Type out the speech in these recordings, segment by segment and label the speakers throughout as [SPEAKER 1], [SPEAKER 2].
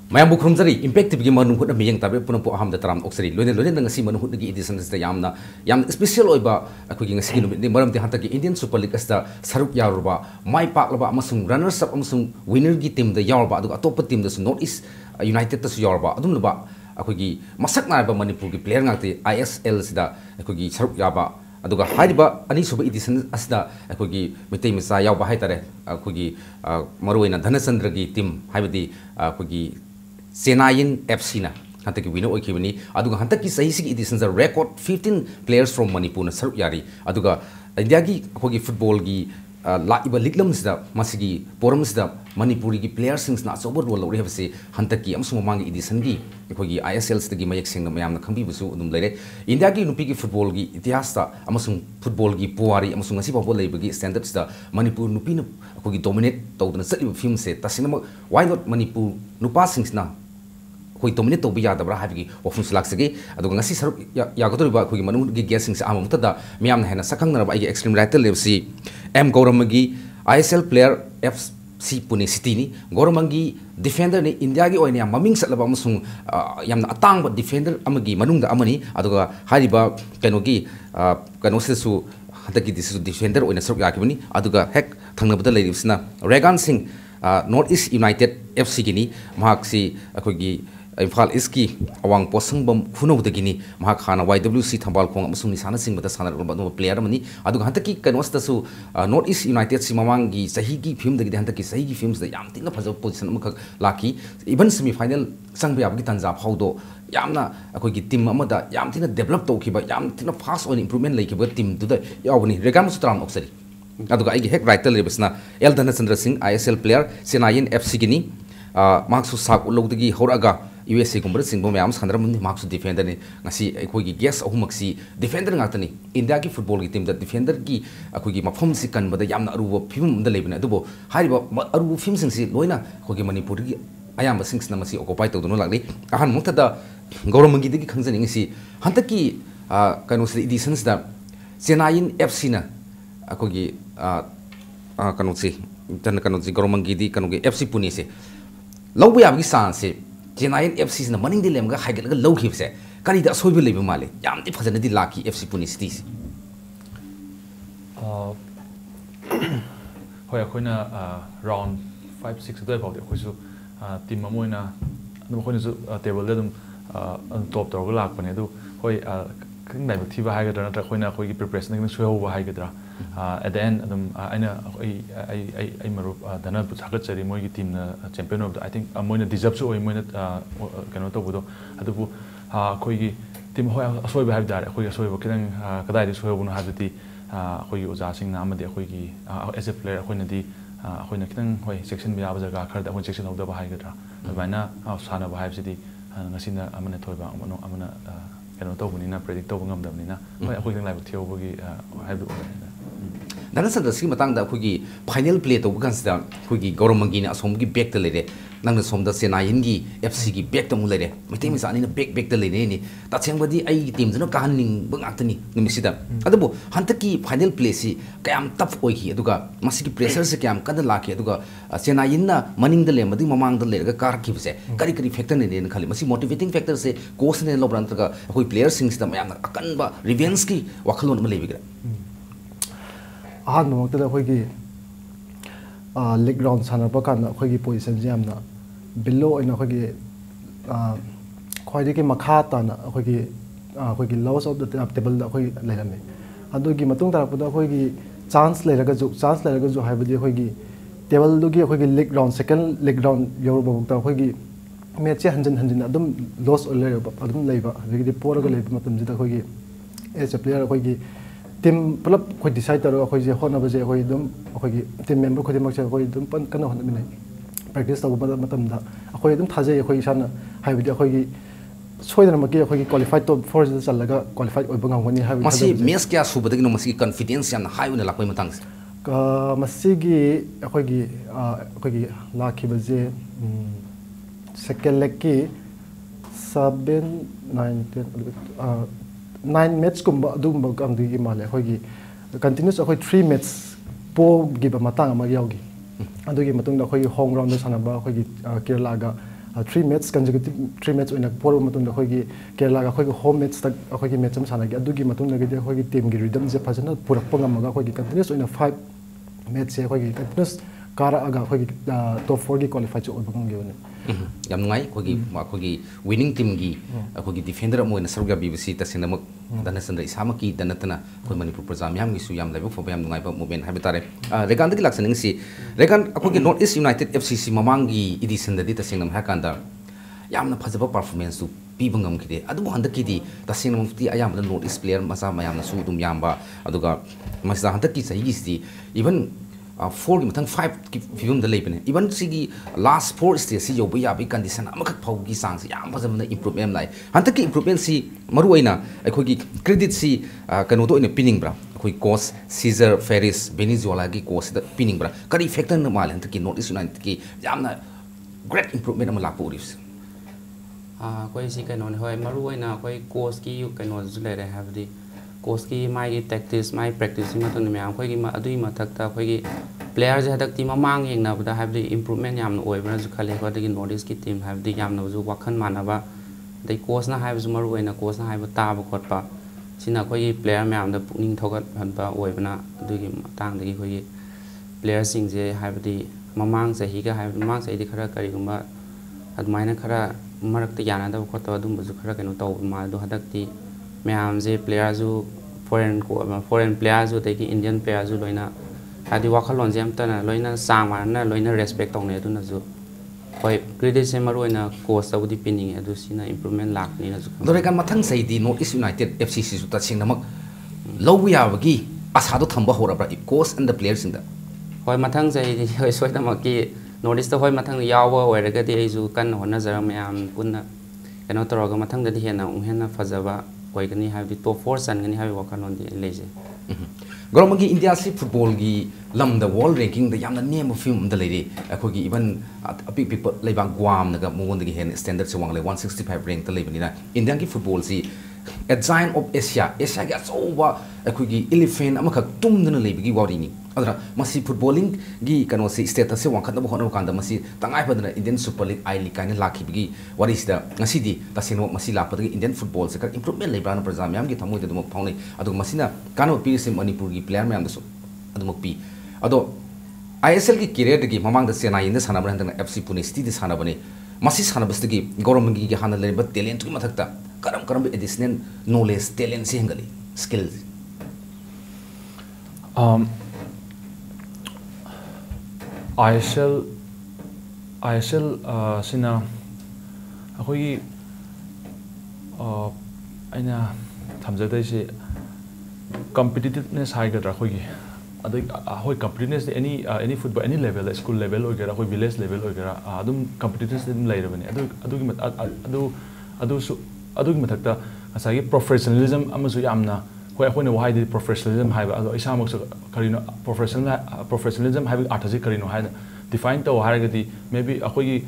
[SPEAKER 1] mayam bukhrum jari impact bigi Manung Hutna miyang tabe puno po aham da taram oksari loine ngasi Manung Hutna gi edition da yam special oiba akogi ngasi gi ni maram ti hanta gi Indian Super League asta saruk yaruba mai pak laba amasung runners up amasung winner gi team da yaruba adu atop team da North East United da su yaruba adum laba akogi masak na ba Manipur gi player ngakti ISL sida akogi saruk yaba aduga haiba ani suba edition asda akogi mitai misa yaw ba haitare akogi maruina Dhanachandra gi team haibadi akogi Senayin FC na hantaki winner oikibani aduga hantaki sahi sig edition the record 15 players from Manipur na saruk yari aduga India gi akogi football gi laiba liglam sida masigi poram sida Manipuri gi players sings na sober role lori habse hantaki amsum mangi edition gi akogi ISL sida gi mayak sing na mayam na khambi busu udum leire India gi nupi gi football gi itihas ta amasung football gi puari amasung ngasi babo leiba gi standard sida Manipur nupi na akogi dominate tawdana saliba film se tasina why not Manipur nupa sings na koi dominate to biya dabra habi ofun sulak sege aduga ngasi saruk ya gotoriba koi manung gi guessing sa amam tada miyam na hena sakang na ba igi extreme right level si Gouramangi ISL player FC Pune City ni Gouramangi defender ni India gi oine maming satlaba amasung yamna atang ba defender amagi manung da amani aduga hariba kanogi kanosesu hataki disu defender oine saruk yakibani aduga hek thangnabada leiribsina Reagan Singh North East United FC gini mahaksi akogi Infal Iski awang posang bam hunau dagini mahakana YWC thambal khong amasung nisana sing bata sana player mani aduga hantaki kanos tasu North East United si mamangi sahi gi film dagi hantaki sahi gi films da yam tina phajo position amakak laki even semi final sangbe abgi tanja phaudo yamna akoi gi team amada yam tina develop tawkiba yam tina fast on improvement laikiba team du da yawni Reagan sutram oksari aduga igi hek right lebesna Dhanachandra Singh ISL player Senayin FC gini maksu sak ulogdagi horaga USA kumbra singbo mayam sandra mun maksu defender ni ngasi akogi guess ahumaksi defender ngatani India ki football ki team da defender ki akogi mafhum si kan bada yamna aruba film da lebina adubo hariba aruba film sing si loina akogi Manipur gi ayamba sings na masi occupy tawduno lagli ahan mukta da Gouramangi digi khangjani ngisi hantaki kanu si editions da Senayin FC na akogi kanu si Gouramangi di kanu gi FC Pune se lawbu yabgi san se Senayin FC na maning di lemga haigal ga low khip se kani da soibe lebe male yam ti phajana di laki FC Pune City si
[SPEAKER 2] hoya khoina round 5 6 doi pawde khoisu team amoina adum khoina su table da dum top tor ga lak pane du hoi kang dai thiba haigadra natra khoina khoi gi preparation ngi soiho ba haigadra at the end adum aina ai maru dana bu thagat chari moi gi team na champion of I think moina deserve so moina kano to budo adu bu khoi gi team hoya asoi ba haidar khoi asoi ba kidang kadai ri soiho bu na habiti khoi gi oja sing na amade khoi gi as a player khoi na di khoi na kidang hoi section bi aba jaga khar da khoi section of da ba haigadra baina sana ba haibsidi ngasina amana thoiba amana kano to bunina predict to ngam damnina hoi khoi dang lai bu theo bu gi haibu
[SPEAKER 1] Dhanachandra si matang da akogi final play to bukan sida akogi Gouramangi na asom gi back ta lere nangna somda Senayin gi FC gi back ta mu lere mitai misa ani na back ta lere ni ta chengbadi ai team jano kahaning bangaktani nimisida adabu hantaki final play si kayam tough oiki aduga masigi pressure se kayam kada laki aduga Senayin na maning da le madi mamang da le ga kar ki bse kari factor ne ne khali masi motivating factor se coach ne lobran ta akoi player sings da mayam akan ba revenge ki wakhalon ma lebigra
[SPEAKER 3] ahad mo tada khoi gi league round sana pa kan khoi gi position jam na below ina khoi gi khoi gi makha ta na khoi gi lowest of the table da khoi leirame adu gi matung tarak da khoi gi chance leiraga ju haibadi khoi gi table du gi khoi gi league round second league round yor ba ta khoi gi match hanjin adum loss leira adum leiba gi poraga leiba matam ji da khoi gi as a player khoi gi team pulap khoi decide taro khoi je hona baje khoi dum khoi gi team member khoi mak khoi dum pan kana hona minai practice tabu matam da khoi dum thaje khoi sana haibidi khoi gi soidana maki khoi gi qualified top 4 da chalaga qualified oi bangam ngani habi
[SPEAKER 1] masi mes kya subadagi no masi confidence yan high una lakoi matang
[SPEAKER 3] masi gi khoi gi lakhi baje second leg ki 7 9 10 9 match kumba dum kam di male khoi gi continuous khoi 3 match po gi ba matang ma yaugi adu gi matung da khoi home ground da sana ba khoi gi Kerala ga 3 match consecutive 3 match oina por matun da khogi Kerala ga khogi home match tak khogi match am sana gi adugi matun da gi khogi team gi rhythm je phajana purak pangam ga khogi continuous oina 5 match se khogi continuous kara aga khogi top 4 gi qualify chu obang gi one
[SPEAKER 1] yam ngai khogi winning team gi khogi defender mo na sarga bbc ta sina mak Dhanachandra isama ki danatana khoi manipur projam yam gi su yam laibu fo yam ngai ba movement ha betare Reagan gi laksaning si Reagan khogi North East United FCC mamang gi edition da di ta singnam ha kanda yamna phajaba performance tu pibangam kide adu handa kidi ta singnam ti ayam da North East player masa mayam na su dum yamba aduga masa handa ki sai gi even 4 gi mathang 5 ki film da leibane even sigi last 4 stage si yobu ya bi condition amakak phau gi sang si yam phajam na improvement lai hanta ki improvement si maru oina akhoi gi credit si kano to ina pinning bra akhoi coach Caesar Ferris Venezuela gi coach da pinning bra kari factor na mal hanta ki North East United ki yamna great improvement am la puris
[SPEAKER 4] koi si kano hoi maru oina koi coach ki kano zu le have di coach ki mai tactics mai practice ma to me am khoi gi ma adui ma thak ta khoi gi player je hadak ti ma mang yeng na da have the improvement yam no oi bra ju khale ko de North East ki team have the yam no ju wakhan mana ba dei coach na have ju maru na coach na have ta ba khot pa sina khoi gi player ma am da pukning thogat han ba oi bana adui gi tang de gi khoi gi player sing je have the mamang se hi ga have mamang se di khara kari gumba admaina khara marak te yana da khot ta dum ju khara keno taw ma do hadak ti मैम जे player जो foreign player जो तक Indian player जो लोना हादी वाखलोन जे अमतना लोना सामाना लोना रेस्पेक्ट तौने अदुना जो होय क्रेडिट से मरोना कोच तबुदी पिनिंग अदु सिना इंप्रूवमेंट लाखनी जो
[SPEAKER 1] दोरेकन मथंग सैदी नॉर्थ ईस्ट यूनाइटेड FCC सु तसिंग नमक लौबु याबगी आसादो थंबा होरब्रा coach and the players in the
[SPEAKER 4] होय मथंग सैदी होय सोयदमकी नॉर्थ ईस्ट होय मथंग यावो ओइरगदी एजु कन होना जरा मैम पुन्ना कनो तरोगा मथंग ददी हेना फजबा कोई कनी है टॉप 4 सन कनी है वखन on the लेजे
[SPEAKER 1] Gouramangi India si football gi lam the world ranking the yamna name of film the lady akhogi even big people leibang Guam naga mongon gi hen standard se wang le 165 rank the lebani na Indian gi football si a giant of Asia ga so wa akhogi elephant amakha tumdana leibigi wari ni adra masi footballing gi kano si status se wang khatna bohona kanda masi tangai padana Indian Super League I League kaina lakhi bigi wari sida ngasi di tasino masi la padagi Indian football se ka improvement leibana projam yam gi thamoi de mo phaunai adu masina kano pi se Manipur gi player मैम दसो अदुमक पी अदो ISL की career दगी ममांग द चेन्नई इन सानाबन हंदन FC पुणे सिटी द सानाबने मसी सानाबस्तगी गौरमंगी की हाना लेब टैलेंट की मथकता करम करम एडिशनल नॉलेज टैलेंट से हंगली स्किल्स
[SPEAKER 2] ISL सिना अखोई अइना थमजदै से competitiveness high gadra khoi adoi hoi competitiveness any football any level school level ogera hoi village level ogera adum competitiveness dim lairabani adu gi mathakta asagi professionalism amasu yamna hoi akhoi wahai di professionalism haiba ado isamak karino professionalism haiba arthaji karino haina define to haragadi maybe akhoi gi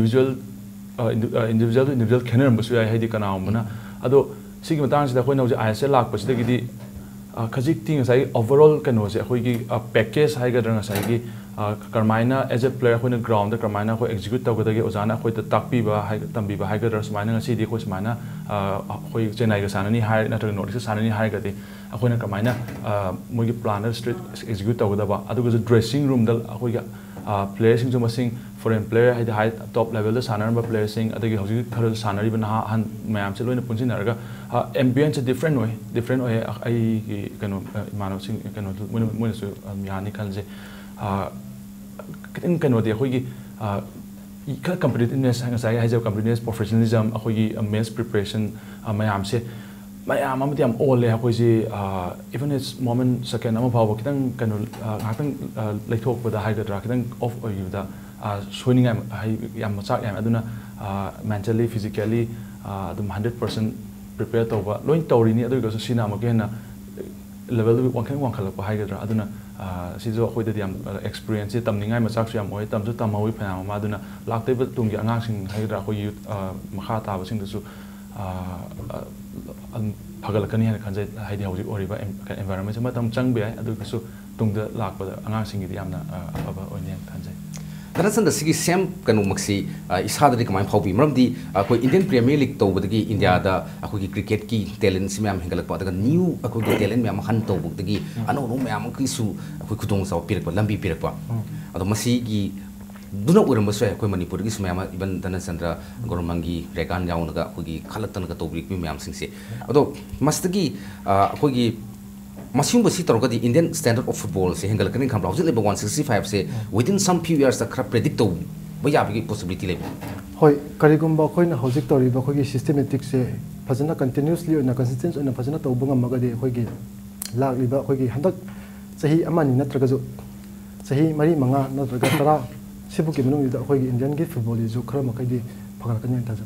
[SPEAKER 2] individual khenaram basu ai haidi kana amna ado sigi matang sida khoi na ISL lak pasidagi खजिक ती ngasai overall kano se khoi gi package hai ga drang ngasai gi karmaina as a player khoi na ground da karmaina khoi execute taw ga gi ozana khoi ta takpi ba hai tambi ba hai ga dras maina ngasi di khoi smaina khoi chennai ga sanani hai na ta north sanani hai ga di khoi na karmaina moi gi planner street execute taw ga ba adu ga dressing room da khoi ga players sing masing foreign player hai high top level da sanar ba players sing adagi hoji khar sanari ba na han mayam se loina punjin naraga ambience different way ai kano mano sing kano mo su yani khalje kitin kano de khoi gi ka competitiveness ngasai hai ja competitiveness professionalism khoi gi men's preparation mayam se mayam amati am all le khoi ji even it's moment second am phaw kitang kano ngakang leithok ba da hai ga dra kitang off oyu da swimming yam machak yam aduna mentally physically adum 100% prepare tawba loin tawri ni adu ga sina ma gena level du wang khalak ba hai ga dra aduna si jo khoi da yam experience tamningai machak su yam oi tam ju tamawi phana ma aduna lakte ba tung gi angang sing hai dra khoi makha ta ba sing du su phagalakani han khanjai haidi hauji oriba environment ma tam chang be adu su tung da lak ba angang sing gi yamna aba oinen khanjai
[SPEAKER 1] Dhanachandra sigi same kanu maksi isada di kamai phaubi maramdi akoi Indian Premier League tawbadagi India da akoi cricket ki talent si myam hengalak pa daga new akoi talent myam han tawbadagi ano no myam ki su akoi khudong saw pirak pa lambi pirak pa ado masi gi duna uram baswa akoi Manipur gi sumyam iban Dhanachandra Gouramangi Reagan yaung naga akoi gi khalatan ka tawbrik mi myam singse ado mastagi akoi gi Masing basi tarokadi Indian standard of football se hengal kaning kham hausit level 165 se within some few years the khara predict to baya bi possibility level
[SPEAKER 3] hoi karigumba khoina hausit tori ba khogi systematic se fazana continuously na consistent na fazana to bunga magadi khogi lagli ba khogi handak sahi amani natraga jo sahi mari manga natraga tara sibu ki menung da khogi Indian ge football ju khara makai di phagal kan ta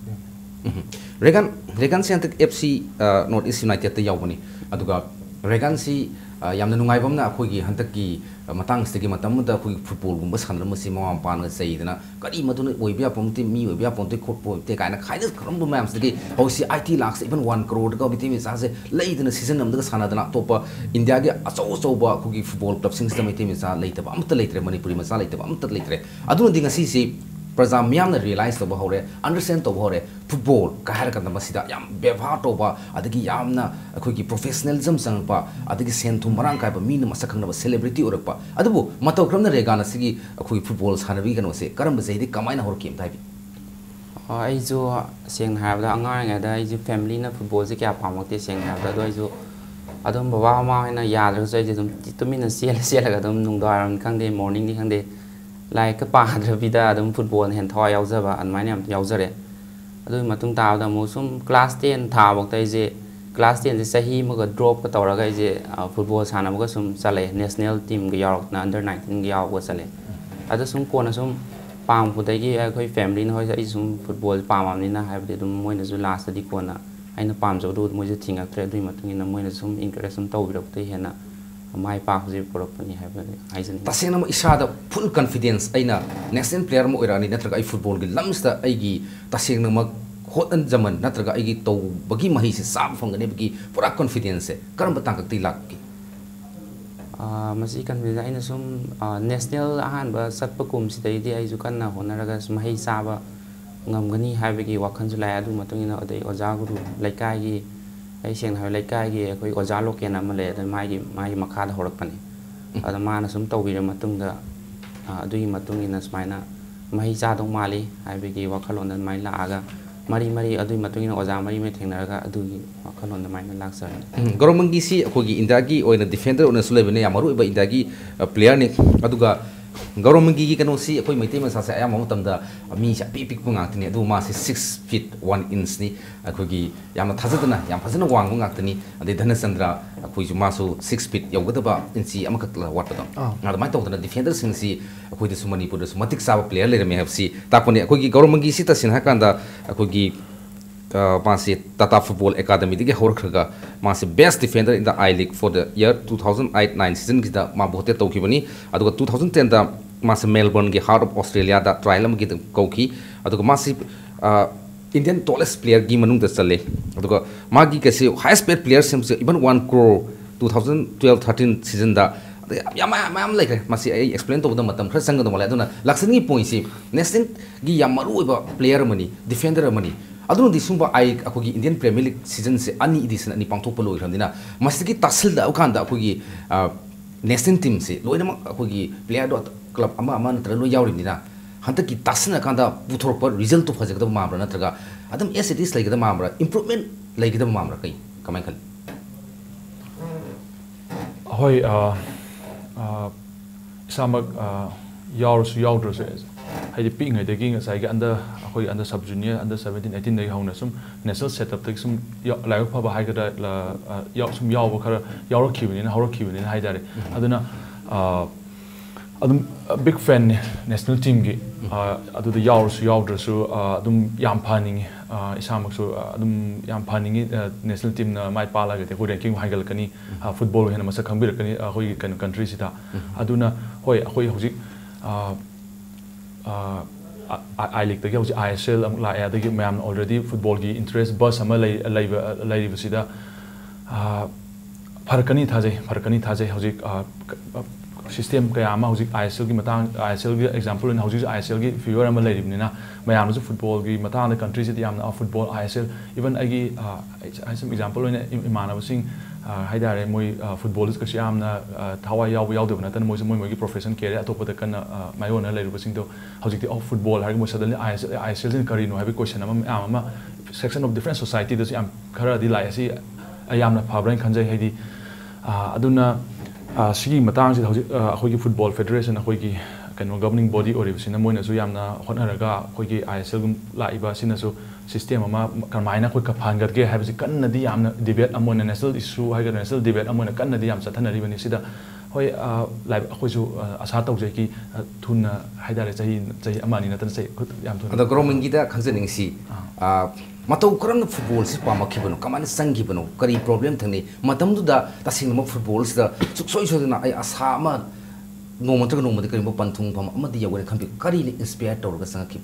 [SPEAKER 3] jape
[SPEAKER 1] Reagan se antak FC North East United ta yawbani aduga Reagan si yamna nungai bamna akhogi hantakki matang stegi matamda akhogi football gumba sanram si mawam pan ga saidana kari maduna oibya pomti mi oibya pomti khotpo te kaina khaida kram bu mayam stegi hosi IT lakhs even 1 crore ga biti mi sa se leidana season namda sanadana topa India ge aso ba akhogi football club sing system ite mi sa leitaba amta leitre Manipuri ma sa leitaba amta leitre aduna dinga si si Praja miyamna realize to bahore understand to bahore football kahar kan masida yam bevha to ba adagi yamna akoi ki professionalism sang pa adagi senthum marang kai ba min masakang na celebrity orak pa adubu mataw kramna regana sigi akoi football sanabi kan se karam ba seidi kamaina hor kim thai bi
[SPEAKER 4] ai jo seng habda angar nga da ai jo family na football se kya pamakte seng habda do ai jo adum baba ma na yadra so ai jo tumina sel ga dum nung daram khang de morning ni khang de lai ka pa dra vida adum football hen thoi yaw jaba an mai nam yaw jare adu matung taw da mo sum class 10 tha bok tai je class 10 je sahi ma ga drop ka tawra ga je football sana ma ga sum chale national team ga yaw na under 19 ga yaw ga chale adu sum ko na sum pam pu dai gi khoi family na hoi sa sum football pam am ni na hai dum moi na ju last di ko na aina pam jo du moi ju thinga tre du matung na moi na sum encourage sum taw bi rok tai hena mai pa ji propani hai ba aisan
[SPEAKER 1] tasena ma isada full confidence aina national player mo irani natraga ai football gi lamsta ai gi tasena ma hotan zaman natraga ai gi to bagi mahi se sam phangane bagi pura confidence se karam batang ka ti lak ki
[SPEAKER 4] masi kan bi aina sum national ahan ba satpa kum si dai di ai ju kan na honaraga sum mahi sa ba ngam gani hai bagi wakhan ju lai adu matung ina adai oja guru laikai gi ai seng hai laikai gi khoi oja loken am le da mai makha da horak pani ada mana sum tawbi ra matung da adui matung ina smaina mai cha dong mali hai bigi wakhalon da mai la aga mari adui matung ina oja mari me thengna ga adui wakhalon da mai na lak sar
[SPEAKER 1] Gouramangi si akhogi India gi oina defender ona sulebene yamaru iba India gi player ni aduga Gouramangi gi kanu si akoi maitei ma sa sa ayam tam da mi sa pi pik punga tini adu ma si 6 feet 1 inch ni akhogi yamna thajadana yam phajana wang ngak tani ade Dhanachandra akoi ju ma su 6 feet yawgada ba inchi amakat la wat ta na mai tawdana defender sing si akoi de sumani pur de sumatik sa player le me have si takoni akoi Gouramangi si ta sin ha kan da akoi Masi Tata Football Academy dige horkhaga masi best defender in the I League for the year 2008-9 season gida ma bote tawkibani aduga 2010 da masi Melbourne ge Heart of Australia da trial am gida kawki aduga masi Indian tallest player gi manung da chale aduga magi kase highest paid player sem even 1 crore 2012-13 season da yam like masi I explain to the matam khar sang da mala aduna laksani point si national gi yamaru ba player mani defender mani adun di sumba ai akogi Indian Premier League season se ani edition ani pangthok palo iramdina masigi tasil da ukan da akogi national team se loina ma akogi player dot club ama natra lo yawrimdina hanta ki tasna kanda puthor par result to phajak da mamra natraga adam as it is like da mamra improvement like da mamra kai kamai khal
[SPEAKER 2] hoi samak yawsu yawdro se hai ping hai degi nga sai ga under sub junior under 17 18 dai hauna sum national setup tak sum lai pha ba hai ga la yaw sum yaw ba khara yaw ro khibini na horo khibini hai dare aduna adum big fan national team gi adu the yaw su yaw su adum yam phaning isamak su adum yam phaning national team na mai pala ga te ko ranking hai gal kani football hena masa khambir kani hoi kan country sita aduna hoi hoi hojik I League the ISL la ya the man already football gi interest bus ama lai visida farkani thajai hojik system kaya ama hojik ISL gi matang ISL gi example in hojik ISL gi figure ama leiribnina mayam su football gi matang the country se yamna football ISL even agi some example in imana sing haidare moi footballers ka yamna thawai yaw debna tan moi gi profession career atop da kan mayona leiribsing do hojik of football har mo suddenly ISL in karino have question ama section of different society das yam khara di lai asi ayamna phabran khanjai haidi aduna sigi matang si hojik football federation hojik governing body oribsina moina su yamna honaraga hojik ISL gum laiba sinasu system ama karmaina khoi ka phangat ge habsi kanna di yamna debate amona national issue haiga national debate amona kanna di yam chathanari bani sida hoi lai khoi su asa tawjai ki thuna haidare chahi amani natan sai yam thuna
[SPEAKER 1] ada Gouramangi da khangjening si matau karam football si pa makhibano kamana sanghibano kari problem thangni matam du da tasingma football da suksoi sodna ai asa ma no matra no matra kari mo panthung pham amadi yawen khambi kari ni inspire tawga sangkhib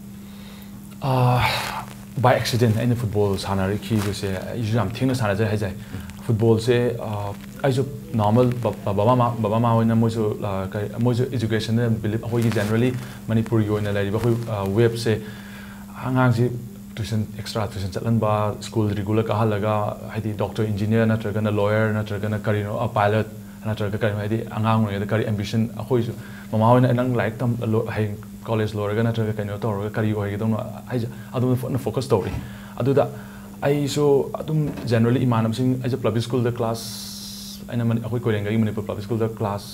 [SPEAKER 2] by accident in football sanari ki se jam thingna sana jai hajai football se aiso normal baba ma hoina mojo education believe hoi generally manipur yoina lai ba web se hangang si tuition extra tuition chatlan ba school regular ka halaga haidi doctor engineer natraga na lawyer natraga na karino a pilot natraga karino haidi angang no kari ambition akoi su mama hoina nang like tam hai college lawyer natraga karino to kari oi gi dong ai adu na focus story adu da ai so adum generally imanam sing as a public school the class aina man akoi korenga gi manipur public school the class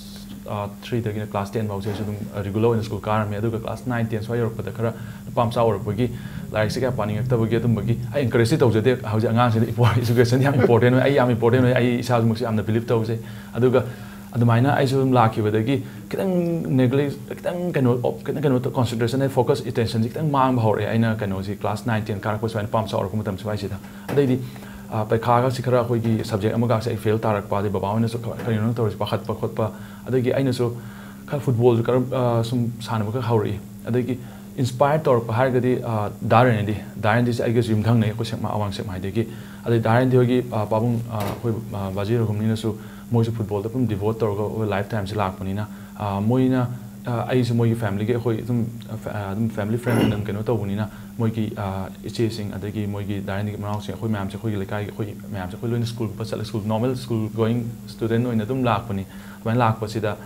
[SPEAKER 2] 3 dagina class 10 bau se dum regular in school car me adu class 9 10 so yor pada khara pam sa or bagi like se ka pani ngak ta bagi dum bagi ai encourage tau jade hauja angang se education yam important ai yam important ai isa mu se am na believe tau se adu ga adumaina ai so la ki badagi kitang neglect kitang kano concentration and focus attention kitang mang bahor aina kano si class 9 10 car ko so pam sa or ko matam sai sida adai di paikha ga sikara khoi gi subject amaga se fail tarak pa de baba na so karino to pakhat pa khot pa adagi aina so kha football kar sum sana ka hauri adagi inspired tor pa har gadi daran di ai ga jim thang nei ko sek ma awang sek mai de gi adai daran di gi pabung khoi baji ro gumni na so moi su football da pum devote tor go lifetime se lak pani na moi na ai su moi family ge khoi dum family friend nan keno to buni na moi ki iche sing adagi moi ki daran di manau se khoi mam se khoi lekai khoi mam se khoi loin school pa sala school normal school going student oina dum lak pani ban lak pa sida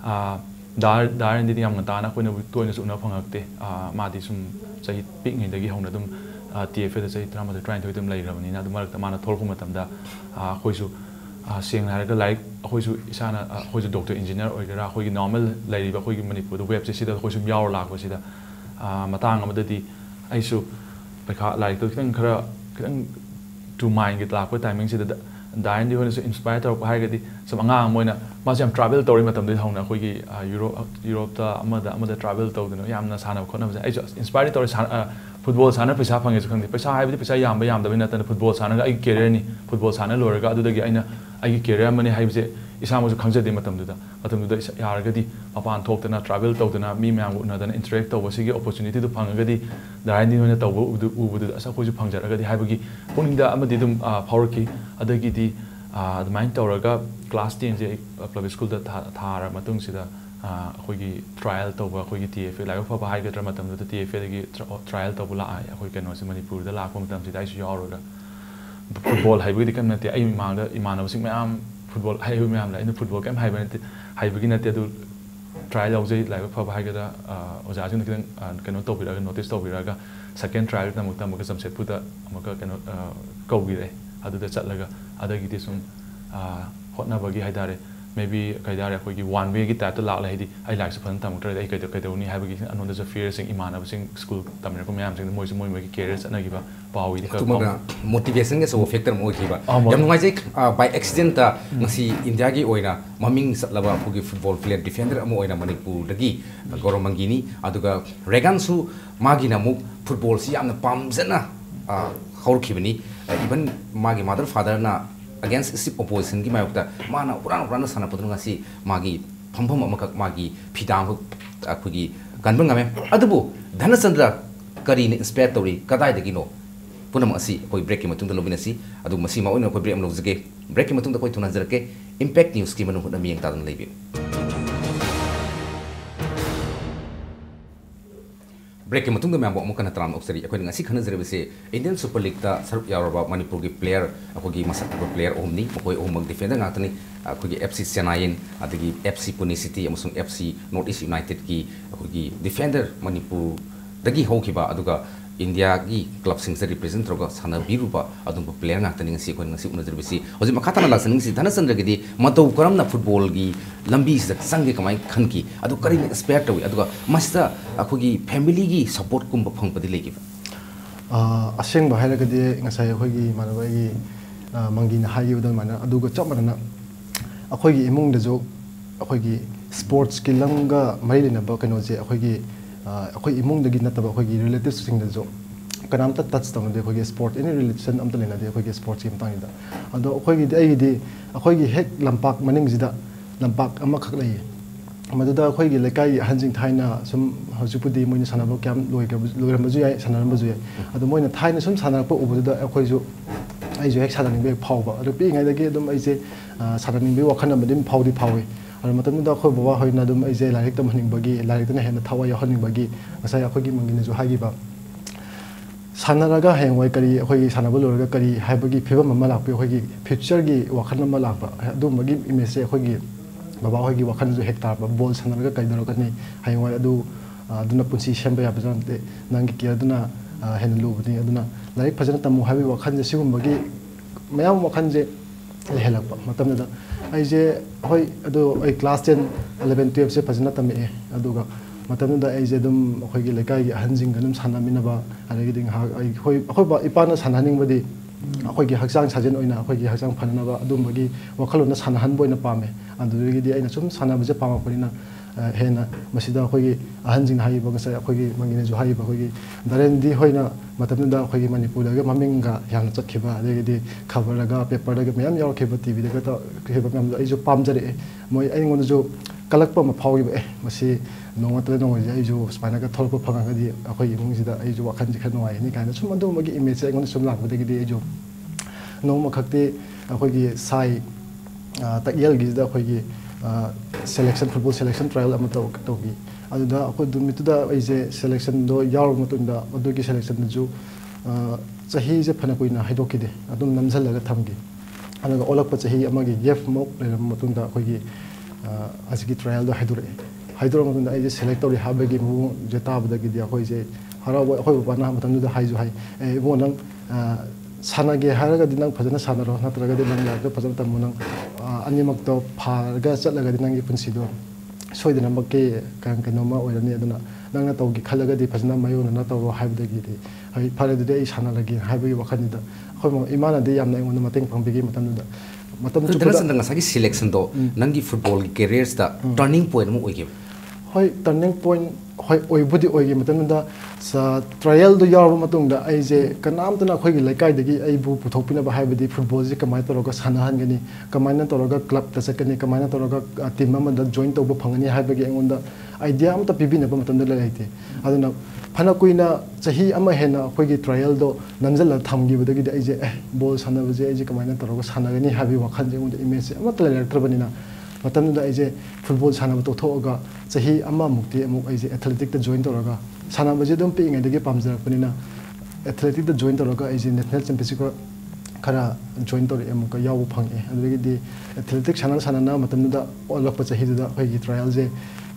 [SPEAKER 2] daran di yam ngata na khoi na toina su na phangakte ma di sum chahi pik ngai dagi hona dum TFA da chahi trama da trying to dum lai rabani na dum marak ta mana thol khum tam da khoi su sing haraga like khoi su isana khoi su doctor engineer oigara khoi gi normal lai ba khoi gi manipur da web se sida khoi su yaw lak ba sida matang amada di ai su paikha like to kitang khara kitang to mind git lak pa timing sida daran di hona su inspire tor pa haigadi sam anga moina ma jam travel tori matam de hona khoi gi Europe ta amada travel to dino yamna sana khona ba ai inspire tor football sana paisa phange su khangdi paisa haibdi paisa yam da bina tan football sana ga ai career ni football sana loraga adu dagi aina ai career mani haibse isa mo su khangje de matam du da yaragadi apan thok tana travel to dana mi myam na dana interact to wasigi opportunity du phangagadi daran di hona to u asa khoi su phangjaragadi haibagi puningda amadi dum powerki adagi di admain tawraga class 10 je public school da thara matung sida khoi gi trial to ba khoi gi TFA la fa ba hai ga drama tam da TFA gi trial to bula ai khoi kan no se manipur da la ko tam si dai su yaroga football hai bi kan na te ai mang da imana sing mam football hai hu mam la in football kam hai ba hai bi na te du trial au je la fa ba hai ga da oja jing kan no to bi da notice to bi ga second trial ta mukta mukka samset pu da mukka kan ko gi re adu da chat laga adagi ti sum hotna bagi hai dare maybe kaidare khoi gi one way gi ta to la la hidi ai like saphan tam tra ai kai to ni habagi anon da fear sing imana sing school tamir ko myam sing moi gi career sana gi ba pawi di ka
[SPEAKER 1] motivation ge so factor mo gi ba yam ngai je by accident ta ngasi India gi oina maming satlaba phugi football player defender amo oina manipur dagi Gouramangi ni aduga Reagan su magi na mu football si yamna pamjana haur khibani even magi mother father na against sip opposition gi mayokta mana urana sana padrunga si magi phampham amakak magi phidam akhugi ganbang game adubu Dhanachandra kari ni inspire tori kadai dagi no punam asi koi break ki matung da lobina si adu masi ma oina koi break am lojage break ki matung da koi thuna jarake impact news ki manu hutna miyang ta dan leibi break ke matung da memang mo kana tram oksari akoi ngasi khana zerebse Indian Super League ta saruk yaraba Manipur gi player akoi gi masak ko player omni mokoi omang defender ngatani akoi gi FC Senain adagi FC Pune City amusung FC North East United ki akoi gi defender Manipur dagi hokiba aduga India gi club sing se represent roga sana biruba adum player ngatani ngasi akoi ngasi una zerebse hoji makata na lasan ngsi Dhanachandra gi di matau karam na football gi lambi sak sange kamai khanki adu kari expect tawi aduga masta akoi gi family gi support kum phang padi legi
[SPEAKER 3] aseng ba haira gadi ngasai akoi gi manaba gi mangi na hayi udan mana aduga chap mana akoi gi imung da jo akoi gi sports ki lamga mai lena ba kano je akoi gi akoi imung da gi nataba akoi gi relatives sing da jo kanam ta touch tang de akoi gi sport any relation am ta lena de akoi gi sports ki mtang da ado akoi gi ai gi akoi gi hek lampak maning jida lampak ama khak lai madada akoi gi lekai hanjing thaina sum hojupudi moina sanabo kyam loiram baju yai sanaram baju yai ado moina thaina sum sanar pa ubuda akoi ju ai ju hek sananing be phawba ado pi ngai da ge dum ai je sananing be wakhan am dim phawdi phawi ado matam da akoi bawa hoina dum ai je larik tam haning bagi larik tana hena thawa ya haning bagi asai akoi gi mangina ju hagi ba sanaraga hengwai kari akoi sanabo loraga kari haibagi phibam amma lakpe akoi gi future gi wakhan amma lakba dum bagi image akoi gi baba hoi gi wakhan ju hektar ba ball sanaraga kaidaro kani haiwai adu aduna punsi semba ya bazan te nang ki aduna hen lu bani aduna laik phajana tamu habi wakhan je sigum bagi mayam wakhan je lehelak ba matam da ai je hoi adu ai class 10 11 12 se phajana tami aduga matam da ai je dum hoi gi lekai gi hanjing ganum sanamina ba alagi ding ha ai hoi ba ipana sananing badi akoi gi haksang sajen oina akoi gi haksang phanana ba adum bagi wakhalona sanahan boina pame anduri gi aina sum sana baje pama porina hena masida akoi gi ahanjing hai ba gasa akoi gi mangine ju hai ba akoi gi daren di hoina matam da akoi gi Manipur ga maminga yang chakhiba ade gi khabar ga paper ga mayam yaw kheba tv da ta kheba ngam ai ju pamjare moi ai ngon ju kalakpa ma phawi ba masi nongata nong ai ju spana ga tholpa phanga ga di akoi gi mungsida ai ju wakhan ji khan wai ni kaina sum adu magi image ai ngon sum lak ba gi di ai ju nong makhakte akoi gi sai takyal gi da akoi gi selection football selection trial ama to gi adu da akoi du mitu da ai je selection do yaw mutun da adu gi selection ju chahi je phana koina haidoki de adum namjal la thamgi anaga olakpa chahi ama gi gef mok le mutun da akoi gi asigi trial do haidura mutun da ai je select tori habagi mu je tabda gi di akoi je hara akoi bana mutun da hai ju hai e bo nang sanage haraga dinang phajana sanaro natraga dinang la phajana tamunang animak to pharga chatlaga dinang gi punsi do soidina makke kan kanoma oirani aduna nangna tawgi khalaga di phajana mayona na tawo haibda gi di hai phare de ai sanalagi haibagi wakhani da khoi imana de yamna ngona mateng pangbigi matam da matam chu
[SPEAKER 1] da sandang sagi selection do nangi football careers da turning point mu oigi
[SPEAKER 3] hoi turning point hoi oibudi oigi matam da sa trial do yarba matung da ai je kanam tana khoi gi laikai dagi ai bu puthopina ba haibadi football je kamai toroga sanahan gani kamai na toroga club ta sakani kamai na toroga team ma da join to bu phangani haibagi engonda idea am ta pibina ba matam da laite aduna phana kuina chahi ama hena khoi gi trial do namjal thamgi badagi da ai je ball sanaba je ai je kamai na toroga sanagani habi wakhan je engonda image ama ta electrobani na matam da ai je football sanaba to thoga chahi ama mukti amuk ai je athletic ta join toroga sanaba je dum pe ngai dagi pamjar panina athletic ta join toroga ai je national championship khara join tori amuk yaw phange adagi di athletic sanana matam da olak pa chahi da ai gi trial je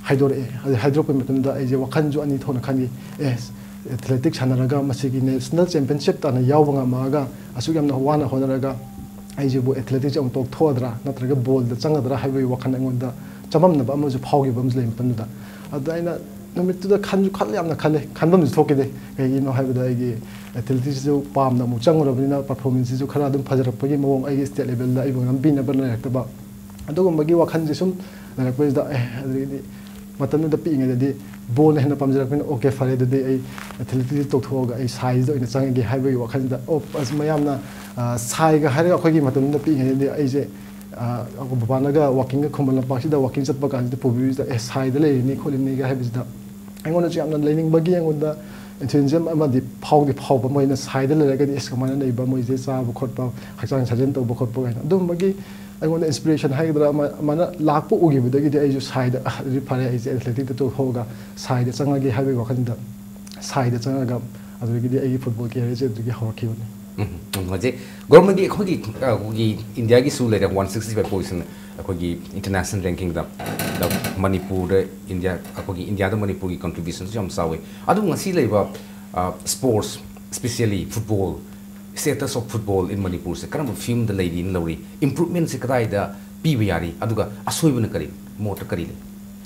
[SPEAKER 3] haidrop matam da ai je wakhan ju ani thona khani athletic sanaraga masigi national championship ta na yawanga maga asu yamna wana honaraga ai je bu athletic jam tok thodra natraga ball da changadra haibai wakhan angonda chamam na ba ma ju phawgi bam zlem pan da adaina numit da khan ju khal yamna khale khanbam ju thokide kai no haibada ai ge athletic ju pam na mu changrabina performance ju khara dum phajarapagi mawong ai state level da ai bangam bin na ban la ta ba adugum bagi wakhan je sum na ko da adri matam da pi ngai da di ball hena pamjarapin okay fare da di ai athletic tok thoga ai size da ina changi haibai wakhan da o as mayamna sai ga hare ko gi matam da pi ngai da ai je ako babanaga walking ga khumala paksi da walking chat ba kan da pobi da sai da le ni kholi ni ga haibis da angona chi amna learning bagi angonda enthusiasm ama di phau ba moina sai da le ga di es kamana nei ba moi je cha bu khot ba hakchang sajen to bu khot ba ga dum bagi angonda inspiration hai da mana lakpo ugi bu da gi ai ju sai da ri phare ai je athletic to hoga sai da changa gi haibai wakhan da ꯁꯥꯏꯗ ꯆꯪꯉꯒ ꯑꯗꯨꯗꯒꯤꯗꯤ ꯑꯩꯒꯤ football ꯀꯦꯔꯤꯌꯔꯁꯦ ꯑꯗꯨꯗꯒꯤ ꯍꯧꯔꯛꯈꯤꯕꯅꯤ
[SPEAKER 1] ꯍꯧꯖꯤꯛ ꯒꯣꯔꯃꯦꯟꯒꯤ ꯑꯩꯈꯣꯏꯒꯤ ꯏꯟꯗꯤꯌꯥꯒꯤꯁꯨ ꯂꯩꯔꯦ 165 position ꯑꯩꯈꯣꯏꯒꯤ ꯏꯟꯇꯔꯅꯦꯁꯅꯦꯜ ꯔꯦꯡꯀꯤꯡꯗ ꯃꯅꯤꯄꯨꯔꯗ ꯑꯩꯈꯣꯏꯒꯤ ꯏꯟꯗꯤꯌꯥꯗ ꯃꯅꯤꯄꯨꯔꯒꯤ ꯀꯟꯇ꯭ꯔꯤꯕ꯭ꯌꯨꯁꯟꯁꯨ ꯌꯥꯝ ꯆꯥꯎꯋꯤ ꯑꯗꯨꯕꯨ ꯉꯁꯤ ꯂꯩꯕ sports specially football status of football in Manipur se karam film da lady in lori improvement se kadai da piba yari aduga asoibuna kari motor kari le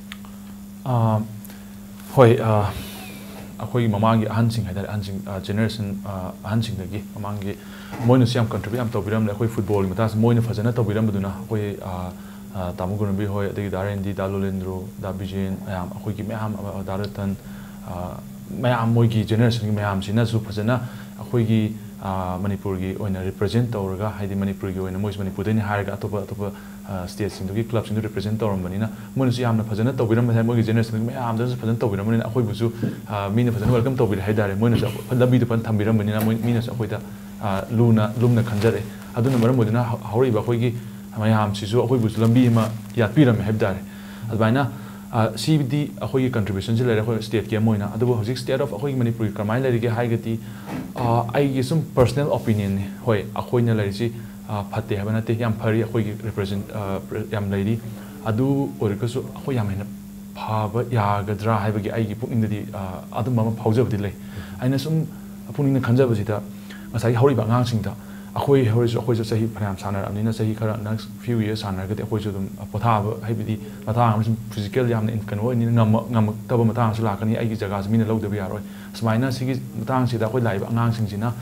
[SPEAKER 2] hoi akhoi mamangi ahansing haidar ahansing generation ahansing dagi mamangi moina siam contribute am tobiram le akhoi football matas moina fajana tobiram baduna akhoi tamu gunbi hoi adagi darendi dalolendro da bijen ayam akhoi ki meham daratan mayam moigi generation ki meham sina su fajana akhoi ki Manipur gi oina represent tawraga haidi Manipur gi oina mois Manipur deni haraga atopa state singdugi club singdu represent tawrambanina moina su yamna fajana tawbiram ma moigi generation gi mayam da fajana tawbiram manina akhoi busu mina fajana welcome tawbir haidare moina su lambi du pan thambiram manina mina su akhoi da lumna khanjare aduna maram modina hauri ba akhoi gi mayam sisu akhoi busu lambi ma yatpiram haibdare adbaina CBD akhoi contribution je lere akhoi state ke moina adu hojik state of akhoi Manipur ki kamai lere ge haigati ai gi sum personal opinion hoi akhoi na lere si phatte habana te yam phari akhoi gi represent yam lady adu orikasu akhoi yam hena phaba yagadra haibagi ai gi pukning di adu mama phaujabdi lei aina sum pukning na khanjabasi da ngasai hauri ba ngang sing da akhoi horisu akhoi ju sahi phanam sanar amnina sahi khara next few years sanar ga akhoi ju dum pothaba haibidi matang sum physical yam in kanwo ni ngam taba matang su lakani ai gi jaga mina lawdabi yaroi smaina sigi matang sida akhoi laiba angang sing sina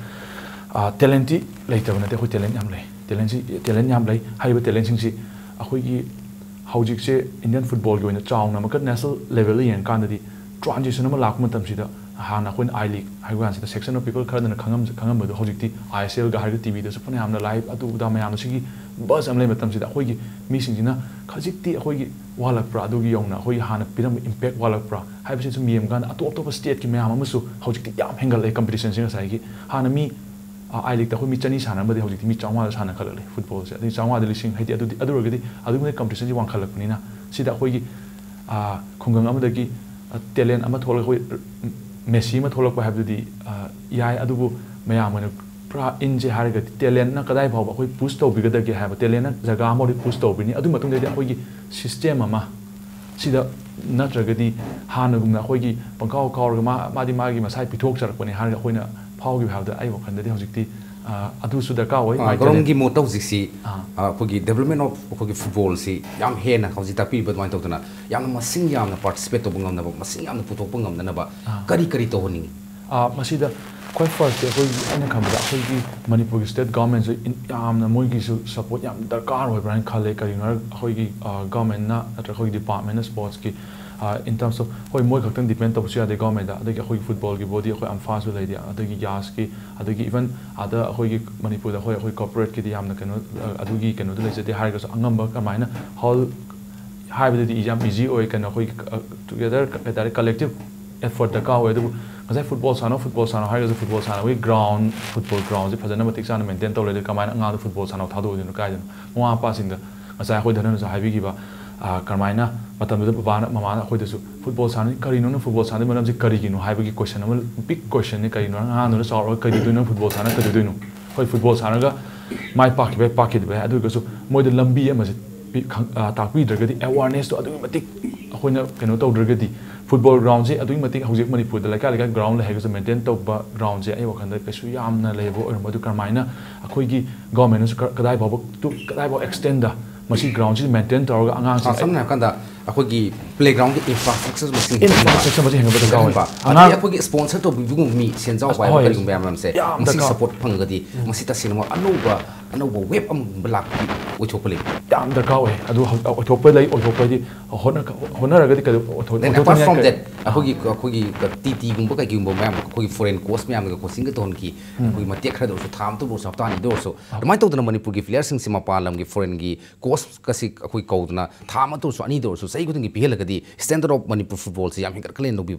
[SPEAKER 2] talent leitabana te akhoi talent yam lei talent yam lei haiba talent sing si akhoi gi hojik se Indian football gi oina chauna makat national level yen kandadi transition ama lakma tam sida hana koin I League haiwan sida section of people khadana khangam badu hojikti ISL ga harga TV da supane hamna live atu da mayam sigi bus amle matam sida khoi gi mi singjina khajikti khoi gi walak pra adu gi yongna khoi hana piram impact walak pra haibasi su miem gan atu october state ki mayam amasu hojikti yam hengal le competition singa sai gi hana mi I League ta khoi mi chani sana badi hojikti mi changwa da sana khalale football se adi changwa da lising haiti adu rogadi adu me competition ji wang khalak punina sida khoi gi khungang amadagi talent ama thol khoi Messi ma tholak pa habdi yai adubu mayam na pra inje harga talent na kadai bhaw khoi push to bigada ge haba talent na jaga mo push to bini adu matung de khoi gi system ama sida natragadi hana gumna khoi gi pangkaw kaw ma di ma gi masai pithok charak pani harga khoi na phaw gi habda ai wakhan de hojikti adu su darka oi
[SPEAKER 1] gorong gi moto jisi khoi development of khoi football si yam hena khoi ta pi badwan to na yam masing yam na participate to bungam na masing yam na putok bungam na ba kari to honi
[SPEAKER 2] masida khoi first khoi ana khambada khoi gi Manipur state government so yam na moi gi support yam darkar oi brand khale kari na khoi gi government na atra khoi department na sports ki in terms of hoi moi khaktan depend to sia de government da adagi khoi football gi body khoi am fast lai dia adagi gas ki adagi even ada khoi gi Manipur da khoi corporate ki yam na kano adugi kano de lese de har ga angamba kamaina hall haibadi di jam easy oi kana khoi together better collective effort da ka oi du ngasai football sana har ga football sana we ground football ground je phajana matik sana maintain to le kamaina nga football sana thadu de no kai mo pa sin da ngasai khoi dhanan sa haibi gi ba karmaina matam da baba mama khoi da su football sana kari no football sana manam je kari gi no haiba gi question am big question ne kari no nga no sa ro kari do no football sana kari do no khoi football sana ga mai pak be adu ga su moi da lambi am je takpi dragadi awareness to adu matik khoi na keno to dragadi football ground je adu matik hojik Manipur da laika ground la hega maintain to ba ground je ai wakhan da pesu yam na lebo or madu karmaina akhoi gi government su kadai ba tu kadai ba extend da masi ground ji maintain tawga angang
[SPEAKER 1] sa samna kanda akhoi playground ki infrastructure
[SPEAKER 2] masi henga ba ka
[SPEAKER 1] ba ana akhoi sponsor to bibu mi senjau ba ka ring ba se masi support phangadi masi ta sinema anouba web am blak othopali
[SPEAKER 2] yam da ka oi adu othopali di honor ga di ka
[SPEAKER 1] apart from that akhoi TT gumba ka gumba ma akhoi foreign course ma am ga coaching ga ton ki akhoi matek khra do so tham to so ta ni do so mai to na Manipur gi players sing sima palam gi foreign gi course ka si akhoi kaudna tham to so ani do so sai guting gi pihel ga di standard of Manipur football si yam hingar kalen no bi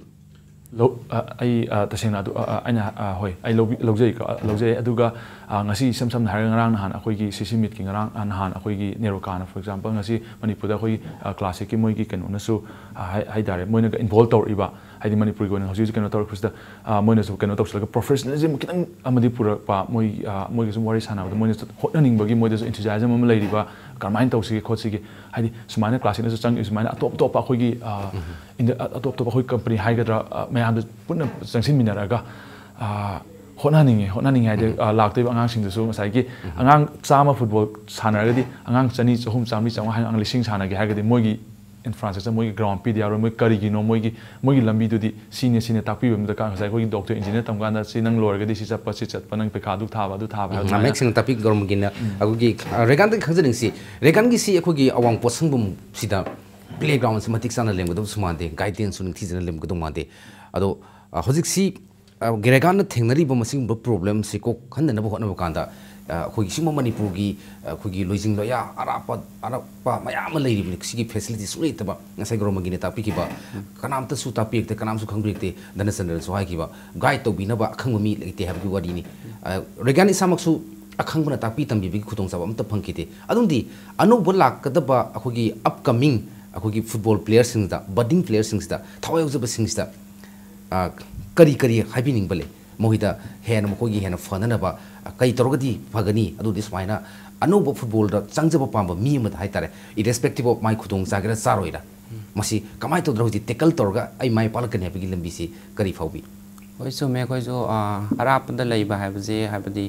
[SPEAKER 2] ai tasena adu aina hoi ai lojei aduga ngasi sam har ngarang han akhoi gi CC meet ki ngarang han akhoi gi nerokana for example ngasi Manipur da akhoi classic ki moi gi kenu na su hai dare moi na involve tor iba ꯍꯥꯏꯗꯤ ꯃꯅꯤꯄꯨꯔꯒꯤ ꯑꯣꯏꯅ ꯍꯧꯖꯤꯛ ꯀꯩꯅꯣ ꯇꯧꯔꯛꯄꯁꯤꯗ ꯃꯣꯏꯅꯁꯨ ꯀꯩꯅꯣ ꯇꯧꯁꯤꯜꯂꯒ professionalism ꯈꯤꯇꯪ ꯑꯃꯗꯤ ꯄꯨꯔꯛꯄ ꯃꯣꯏꯒ ꯁꯨꯝ ꯋꯥꯔꯤ ꯁꯥꯟꯅꯕꯗ ꯃꯣꯏꯅꯁꯨ ꯍꯣꯠꯅꯅꯤꯡꯕꯒꯤ ꯃꯣꯏꯗꯁꯨ ꯏꯟꯊꯨꯖꯥꯏꯖꯝ ꯑꯃ ꯂꯩꯔꯤꯕ ꯀꯔꯝꯍꯥꯏꯅ ꯇꯧꯁꯤꯒꯦ ꯈꯣꯠꯁꯤꯒꯦ ꯍꯥꯏꯗꯤ ꯁꯨꯃꯥꯏꯅ ꯀ꯭ꯂꯥꯁꯤꯛꯅꯁꯨ ꯆꯪꯉꯤ ꯁꯨꯃꯥꯏꯅ ꯑꯇꯣꯞ ꯑꯇꯣꯞꯄ ꯑꯩꯈꯣꯏꯒꯤ ꯑꯇꯣꯞ ꯑꯇꯣꯞꯄ ꯑꯩꯈꯣꯏ ꯀꯝꯄꯅꯤ ꯍꯥꯏꯒꯗ꯭ꯔꯥ ꯃꯌꯥꯝꯗ ꯄꯨꯟꯅ ꯆꯪꯁꯤꯟꯃꯤꯟꯅꯔꯒ ꯍꯣꯠꯅꯅꯤꯡꯉꯦ ꯍꯥꯏꯗꯤ ꯂꯥꯛꯇꯣꯏꯕ ꯑꯉꯥꯡꯁꯤꯡꯗꯨꯁꯨ ꯉꯁꯥꯏꯒꯤ ꯑꯉꯥꯡ 100 ꯐꯨꯠꯕꯣꯜ ꯁꯥꯟꯅꯔꯒꯗꯤ ꯑꯉꯥꯡ 200 300 400 500 ꯑꯉꯥꯡ 1000 ꯁꯥꯟꯅꯒꯦ ꯍꯥꯏꯔꯒꯗꯤ ꯃꯣꯏꯒꯤ ꯏꯟꯐ꯭ꯔꯥꯁ꯭ꯇ꯭ꯔꯛꯆꯔ ꯃꯣꯏꯒꯤ ꯒ꯭ꯔꯥꯎꯟ ꯄꯤꯗ ꯌꯥꯔꯣꯏ ꯃꯣꯏ ꯀꯔꯤꯒꯤꯅꯣ ꯃꯣꯏꯒꯤ ꯂꯝꯕꯤꯗꯨꯗꯤ ꯁꯤꯅꯦ ꯇꯥꯛꯄꯤꯕ ꯃꯇꯝꯗ ꯉꯁꯥꯏ ꯑꯩꯈꯣꯏꯒꯤ ꯗꯣꯛꯇꯔ ꯏꯟꯖꯤꯅꯤꯌꯔ ꯇꯝꯀꯥꯟꯗ ꯁꯤ ꯅꯪ ꯂꯣꯏꯔꯒꯗꯤ ꯁꯤ ꯆꯠꯄ ꯅꯪ ꯄꯩꯈꯥ ꯑꯗꯨ ꯊꯥꯕ ꯍꯥꯏꯕ
[SPEAKER 1] ꯃꯌꯦꯛ ꯁꯦꯡꯅ ꯇꯥꯛꯄꯤ ꯒꯣꯔꯃꯦꯟꯒꯤꯅ ꯑꯩꯈꯣꯏꯒꯤ ꯔꯦꯒꯥꯟꯗꯒꯤ ꯈꯪꯖꯅꯤꯡꯁꯤ ꯔꯦꯒꯥꯟꯒꯤꯁꯤ ꯑꯩꯈꯣꯏꯒꯤ ꯑꯋꯥꯡ ꯄꯣꯠꯁꯪꯕꯝꯁꯤꯗ ꯄ꯭ꯂꯦꯒ꯭ꯔꯥꯎꯟꯁꯤ ꯃꯇꯤꯛ ꯆꯥꯅ ꯂꯩꯔꯝꯒꯗꯕꯁꯨ ꯃꯥꯟꯗꯦ ꯒꯥꯏꯗꯦꯟꯁꯁꯨ ꯅꯤꯡꯊꯤꯖꯅ ꯂꯩꯔꯝꯒꯗꯧ ꯃꯥꯟꯗꯦ ꯑꯗꯣ ꯍꯧꯖꯤꯛꯁꯤ ꯔꯦꯒꯥꯟꯅ ꯊꯦꯡꯅꯔꯤꯕ ꯃꯁꯤꯒꯨꯝꯕ ꯄ꯭ꯔꯣꯕ꯭ꯂꯦꯝꯁꯤ ꯀꯣꯛꯍꯟꯅꯅꯕ ꯍꯣꯠꯅꯕ ꯀꯥꯟꯗ ꯑꯩꯈꯣꯏꯒꯤ ꯁꯤꯒꯨꯝꯕ ꯃꯅꯤꯄꯨꯔꯒꯤ ꯑꯩꯈꯣꯏꯒꯤ ꯂꯣꯏꯖꯤꯡ ꯂꯣꯌꯥ ꯑꯔꯥꯞꯄ ꯃꯌꯥꯝ ꯑꯃ ꯂꯩꯔꯤꯕꯅꯤ ꯁꯤꯒꯤ ꯐꯦꯁꯤꯂꯤꯇꯤ ꯁꯨꯡ ꯂꯩꯇꯕ ꯉꯁꯥꯏ ꯒꯣꯔꯃꯦꯟꯒꯤꯅ ꯇꯥꯛꯄꯤꯈꯤꯕ ꯀꯅꯥꯝꯇꯁꯨ ꯇꯥꯛꯄꯤꯔꯛꯇꯦ ꯀꯅꯥꯝꯁꯨ ꯈꯪꯕꯤꯔꯛꯇꯦ ꯙꯅꯆꯟꯗ꯭ꯔꯅꯁꯨ ꯍꯥꯏꯈꯤꯕ ꯒꯥꯏꯗ ꯇꯧꯕꯤꯅꯕ ꯑꯈꯪꯕ ꯃꯤ ꯂꯩꯇꯦ ꯍꯥꯏꯕꯒꯤ ꯋꯥꯔꯤꯅꯤ ꯔꯦꯒꯥꯟ ꯏꯁꯥꯃꯛꯁꯨ ꯑꯈꯪꯕꯅ ꯇꯥꯛꯄꯤ ꯇꯝꯕꯤꯕꯒꯤ ꯈꯨꯗꯣꯡꯆꯥꯕ ꯑꯃꯠꯇ ꯐꯪꯈꯤꯗꯦ ꯑꯗꯨꯝꯗꯤ ꯑꯅꯧꯕ ꯂꯥꯛꯀꯗꯕ ꯑꯩꯈꯣꯏꯒꯤ ꯑꯞꯀꯃꯤꯡ ꯑꯩꯈꯣꯏꯒꯤ ꯐꯨꯠꯕꯣꯜ ꯄ꯭ꯂꯦꯌꯔꯁꯤꯡꯁꯤꯗ ꯕꯗꯤꯡ ꯄ꯭ꯂꯦꯌꯔꯁꯤꯡꯁꯤꯗ ꯊꯋꯥꯏ ꯌꯥꯎꯖꯕꯁꯤꯡꯁꯤꯗ ꯀꯔꯤ ꯍꯥꯏꯕꯤꯅꯤꯡꯕ ꯂꯩ ꯃꯈꯣꯏꯗ ꯍꯦꯟꯅ ꯃꯈꯣꯏꯒꯤ ꯍꯦꯟꯅ ꯐꯅꯅꯕ ꯀꯩ ꯇꯧꯔꯒꯗꯤ ꯐꯒꯅꯤ ꯑꯗꯨꯗꯤ ꯁꯨꯃꯥꯏꯅ ꯑꯅꯧꯕ ꯐꯨꯠꯕꯣꯜꯗ ꯆꯪꯖꯕ ꯄꯥꯝꯕ ꯃꯤ ꯑꯃꯗ ꯍꯥꯏꯇꯥꯔꯦ ꯏꯔꯦꯁꯄꯦꯛꯇꯤꯞ ꯑꯣꯐ ꯃꯥꯏ ꯈꯨꯗꯣꯡ ꯆꯥꯒꯦꯔꯥ ꯆꯥꯔꯣꯏꯔꯥ ꯃꯁꯤ ꯀꯃꯥꯏꯅ ꯇꯧꯗ꯭ꯔꯥ ꯍꯧꯖꯤꯛ ꯇꯦꯀꯜ ꯇꯧꯔꯒ ꯑꯩ ꯃꯥꯏ ꯄꯥꯛꯂꯛꯀꯅꯤ ꯍꯥꯏꯕꯒꯤ ꯂꯝꯕꯤꯁꯤ ꯀꯔꯤ ꯐꯥꯎꯕꯤ
[SPEAKER 4] ꯍꯣꯏ ꯆꯨꯝꯃꯦ ꯑꯩꯈꯣꯏꯁꯨ ꯑꯔꯥꯞꯄꯗ ꯂꯩꯕ ꯍꯥꯏꯕꯁꯦ ꯍꯥꯏꯕꯗꯤ